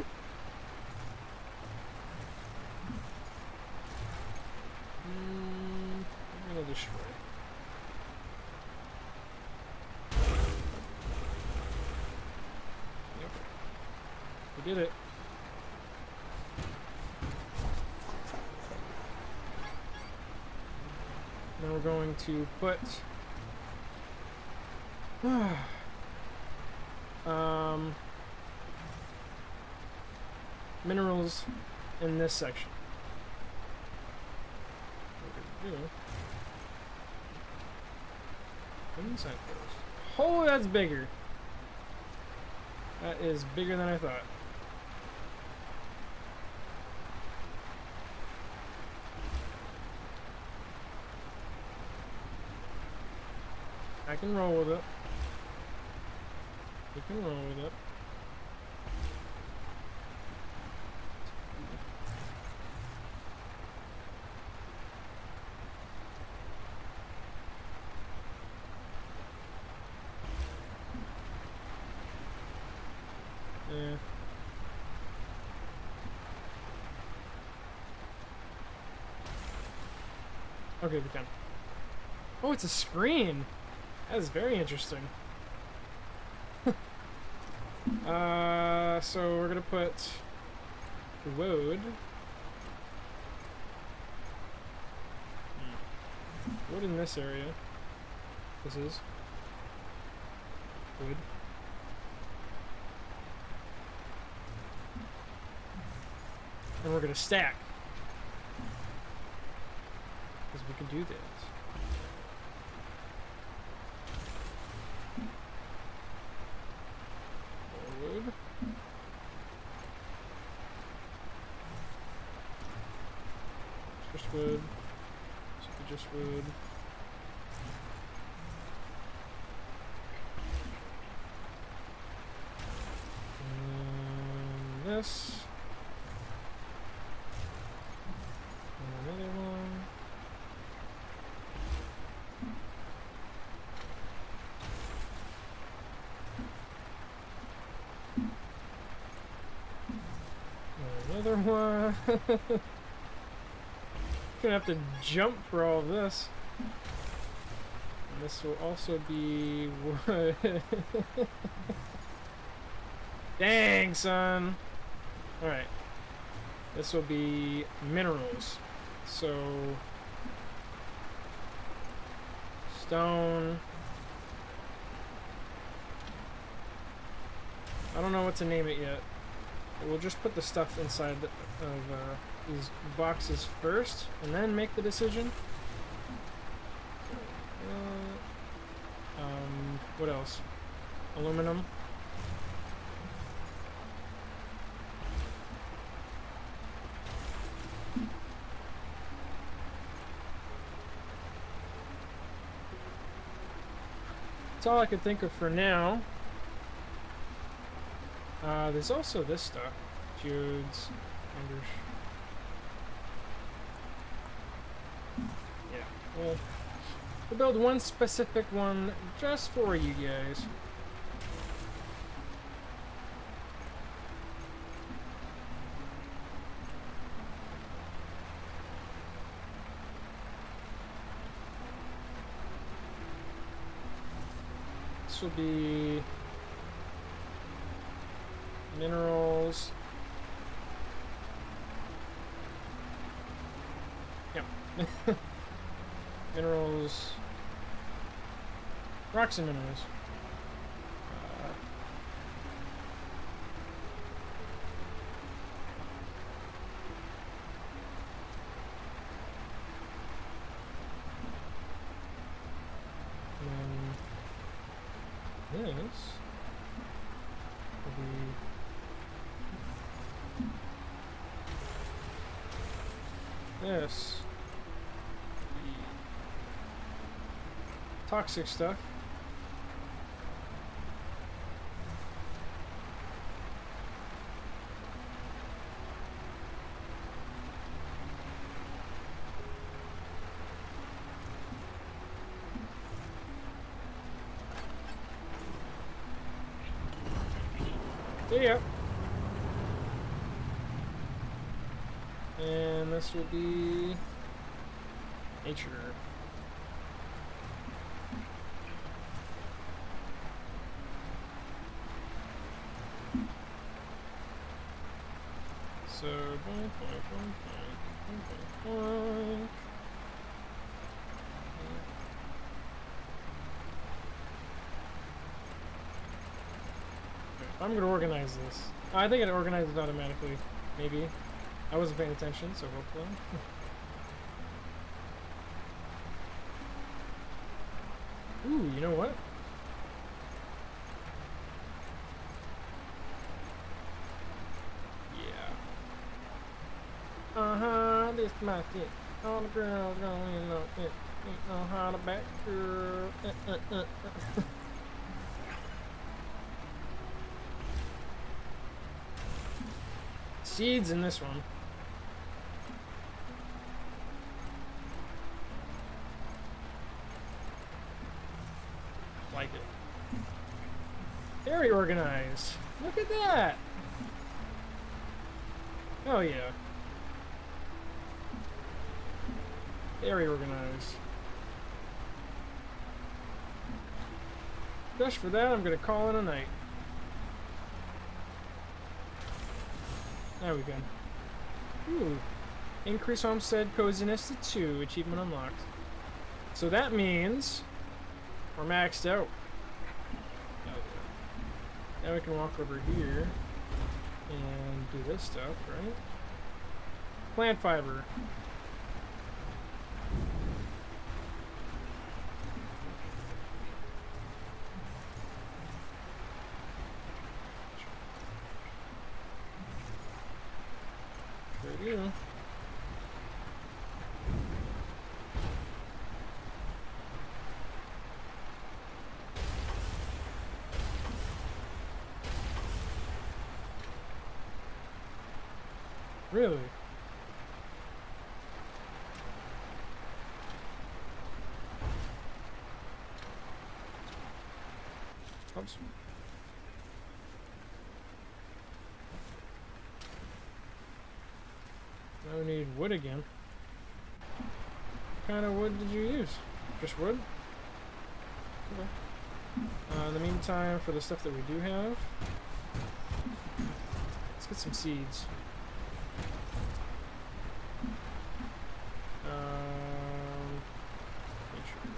Speaker 1: Destroy. Yep. We did it. Now we're going to put um, minerals in this section. What we're gonna do. Inside first. Oh, that's bigger. That is bigger than I thought. I can roll with it. You can roll with it. Yeah. Okay, we can. Oh, it's a screen. That is very interesting. uh, so we're gonna put wood. Wood in this area. This is wood. And we're gonna stack. Because we can do this. More wood. Just wood. Just wood. And this. Another one. Another one. Gonna have to jump for all of this. And this will also be wood. Dang, son. Alright. This will be minerals. So, stone. I don't know what to name it yet. We'll just put the stuff inside of uh, these boxes first, and then make the decision. Uh, um, what else? Aluminum. That's all I could think of for now. Uh, there's also this stuff. Geodes, Anders. Yeah, well, we'll build one specific one just for you guys. this will be minerals. Yep. Minerals. Rocks and minerals. Uh, and then this will be this. The toxic stuff. Yeah. And this will be nature. So, boink, boink, boink, boink, boink, boink. I'm gonna organize this. I think it organizes automatically. Maybe. I wasn't paying attention, so hopefully. Ooh, you know what? Yeah. Uh-huh, this my shit. All the girls gonna know it. Ain't know how to back girl. Uh, uh, uh, uh. Seeds in this one. Like it. Very organized. Look at that. Oh yeah. Very organized. Just for that, I'm gonna call it a night. There we go. Ooh. Increase homestead coziness to two. Achievement unlocked. So that means we're maxed out. Now we can walk over here and do this stuff, right? Plant fiber. Yeah. Really? Oops. Now we need wood again. What kind of wood did you use? Just wood? Okay. Uh, in the meantime, for the stuff that we do have, let's get some seeds. Um, nature.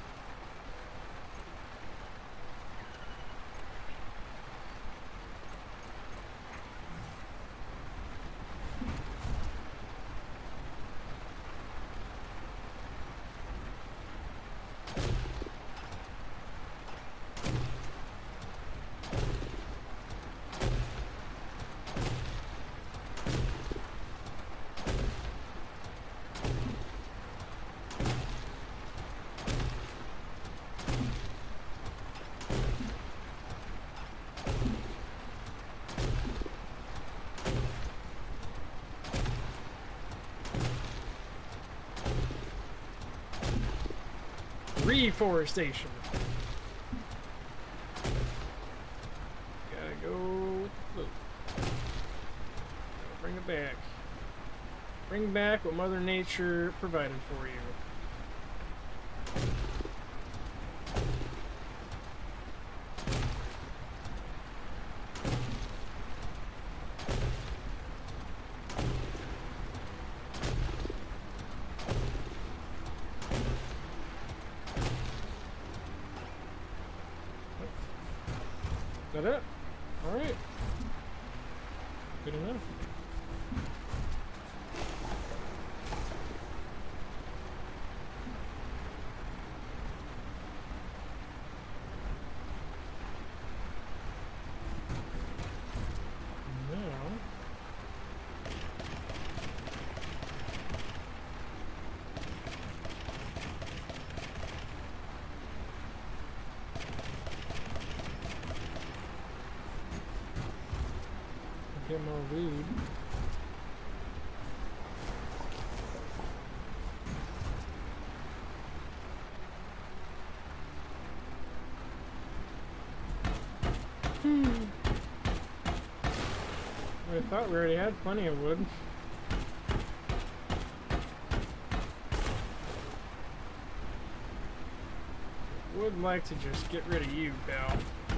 Speaker 1: Reforestation. Gotta go with the flow. Bring it back. Bring back what Mother Nature provided for you. that it? Alright. Good enough. Get more weed. Hmm. I thought we already had plenty of wood. Would like to just get rid of you, pal.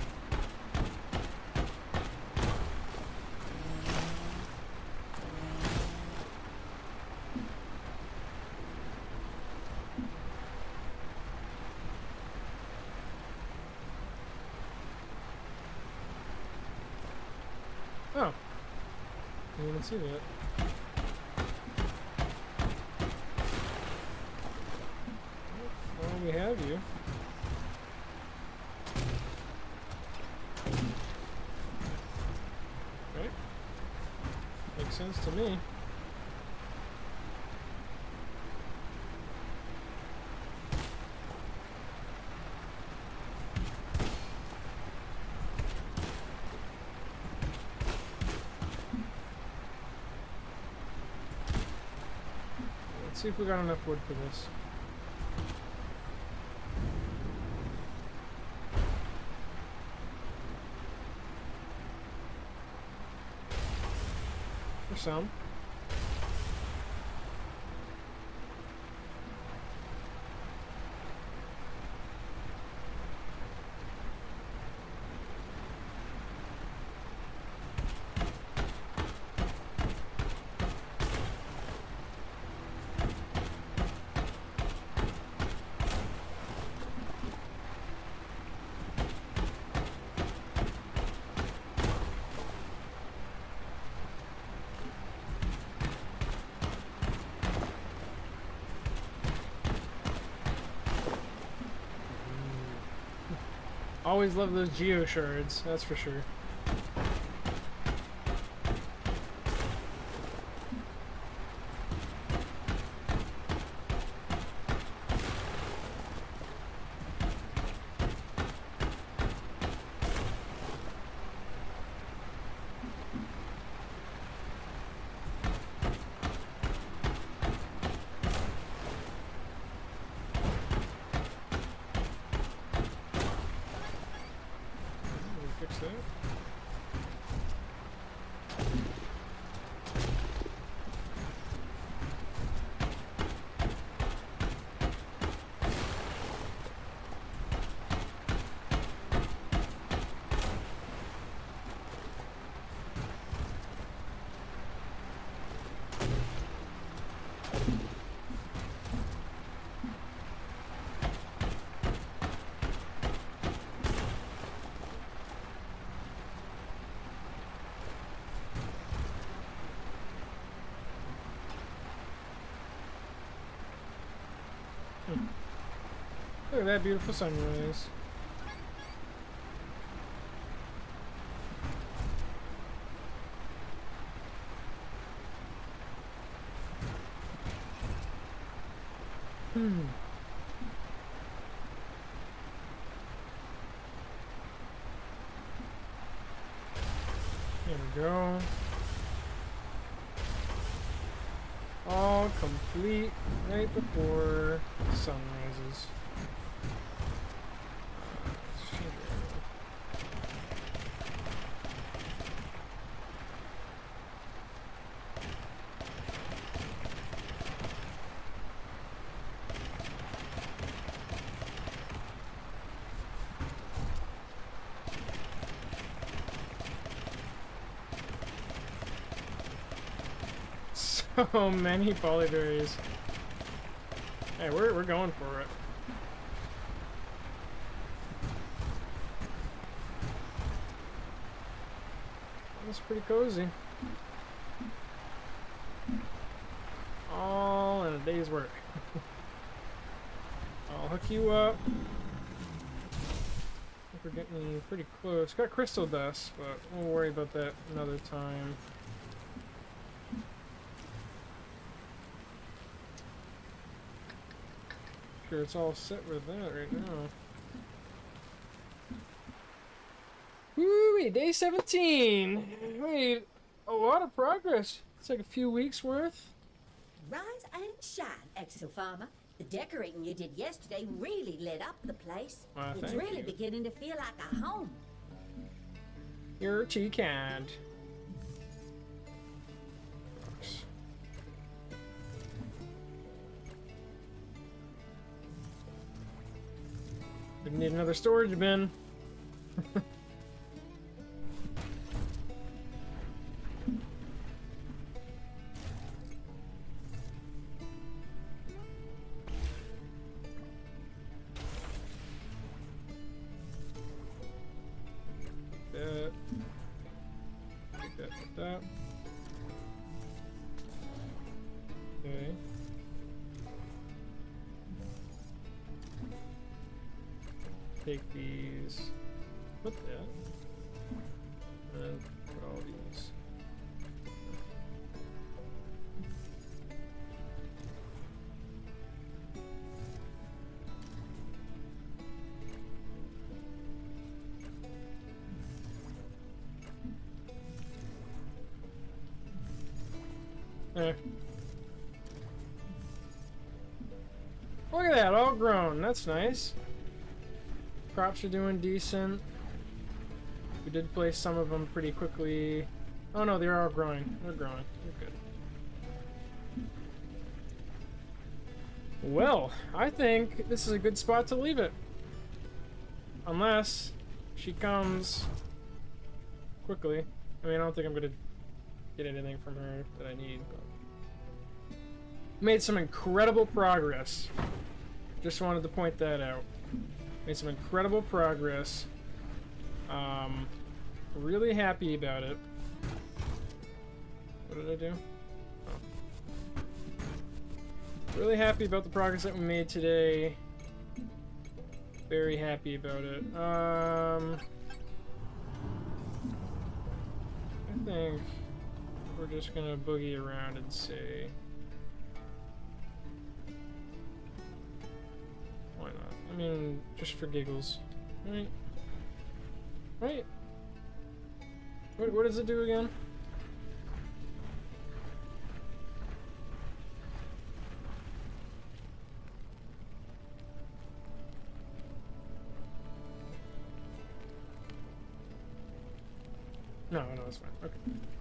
Speaker 1: Oh, I didn't even see that. Well, we have you. Right? Makes sense to me. See if we got enough wood for this. For some. Always love those geo shards, that's for sure. Look at that beautiful sunrise. Hmm. There we go. All complete right before the sun rises. So many polyberries. Hey, we're we're going for it. That's pretty cozy. All in a day's work. I'll hook you up. I think we're getting pretty close. Got crystal dust, but we'll worry about that another time. Sure, it's all set with that right now. Woo! Day seventeen. Wait, a lot of progress. It's like a few weeks worth.
Speaker 2: Rise and shine, Axel Farmer. The decorating you did yesterday really lit up the place.
Speaker 1: Well,
Speaker 2: it's
Speaker 1: thank
Speaker 2: really
Speaker 1: you.
Speaker 2: beginning to feel like a home.
Speaker 1: You're too kind. We need another storage bin. That. Take that with that. Okay. Take these, put that, and put all these. There. Look at that, all grown. That's nice. Crops are doing decent. We did place some of them pretty quickly. Oh no, they're all growing. They're growing. They're good. Well, I think this is a good spot to leave it. Unless she comes quickly. I mean, I don't think I'm gonna get anything from her that I need. But made some incredible progress. Just wanted to point that out. Made some incredible progress. Um, really happy about it. What did I do? Oh. Really happy about the progress that we made today. Very happy about it. Um, I think we're just gonna boogie around and say, why not? I mean, just for giggles, right? Right? What, what does it do again? No, no, it's fine. Okay.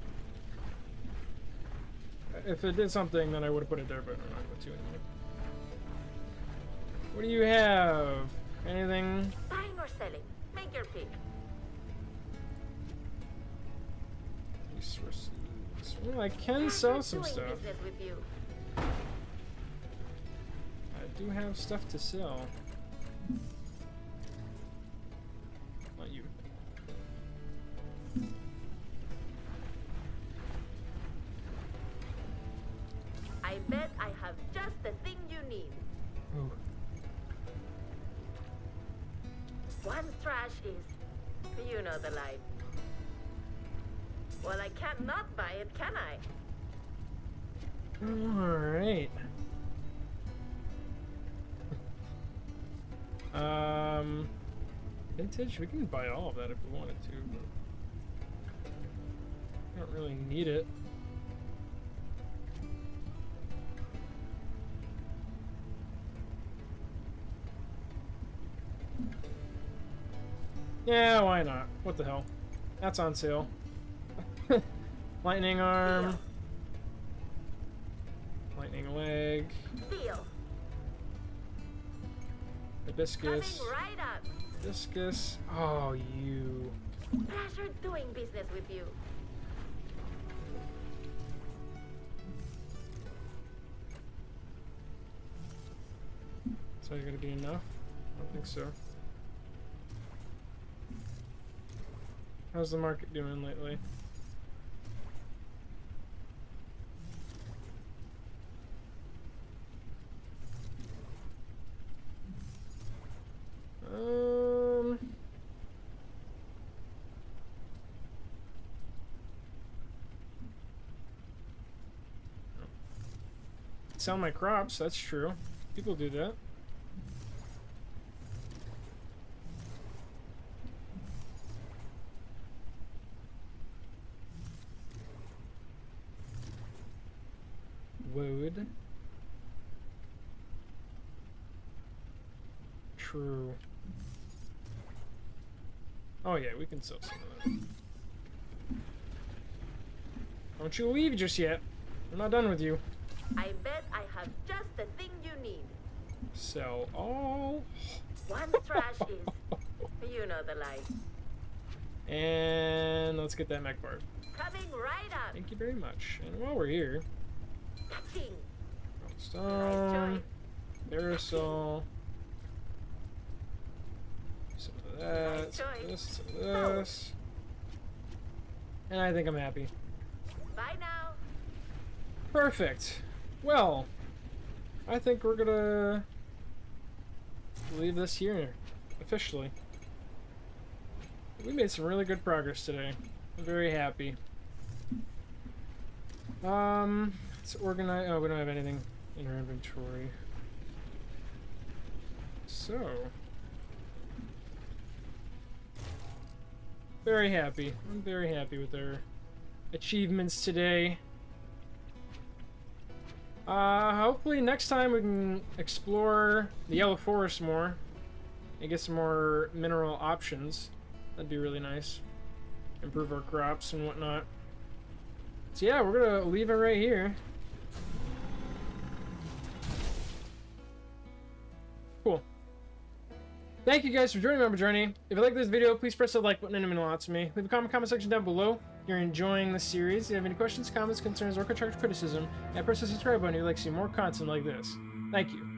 Speaker 1: If it did something, then I would have put it there, but I'm not going to anymore. What do you have? Anything?
Speaker 3: Buying or selling? Make your pick.
Speaker 1: Resources. Well, I can sell some
Speaker 3: Doing
Speaker 1: stuff.
Speaker 3: business with you.
Speaker 1: I do have stuff to sell. Not you.
Speaker 3: I bet I have just the thing you need.
Speaker 1: Ooh.
Speaker 3: One trash is, you know the life. Well, I cannot buy it, can I?
Speaker 1: Alright. Um, vintage, we can buy all of that if we wanted to, but I don't really need it. Yeah, why not? What the hell? That's on sale. Lightning arm. Lightning leg.
Speaker 3: Deal.
Speaker 1: Hibiscus.
Speaker 3: Coming right up.
Speaker 1: Hibiscus. Oh, you.
Speaker 3: Pleasure doing business with you.
Speaker 1: So, gonna be enough? I don't think so. How's the market doing lately? Sell my crops, that's true. People do that. Wood. True. Oh yeah, we can sell some of that. Don't you leave just yet. I'm not done with you.
Speaker 3: I bet I have just the thing you need.
Speaker 1: Sell all.
Speaker 3: One trash is, you know the life.
Speaker 1: And let's get that mech part.
Speaker 3: Coming right up.
Speaker 1: Thank you very much. And while we're here,
Speaker 3: Touching.
Speaker 1: stone, parasol, some of that, some of this, some of this, and I think I'm happy.
Speaker 3: Bye now.
Speaker 1: Perfect. Well, I think we're gonna leave this here officially. We made some really good progress today. I'm very happy. Um, let's organize. Oh, we don't have anything in our inventory. So, very happy. I'm very happy with our achievements today. Uh, hopefully next time we can explore the Yellow Forest more and get some more mineral options. That'd be really nice. Improve our crops and whatnot. So yeah, we're gonna leave it right here. Cool. Thank you guys for joining me on my journey. If you like this video, please press the like button and it means a lot to me. Leave a comment comment section down below if you're enjoying this series. If you have any questions, comments, concerns, or constructive criticism, and press the subscribe button if you'd like to see more content like this. Thank you.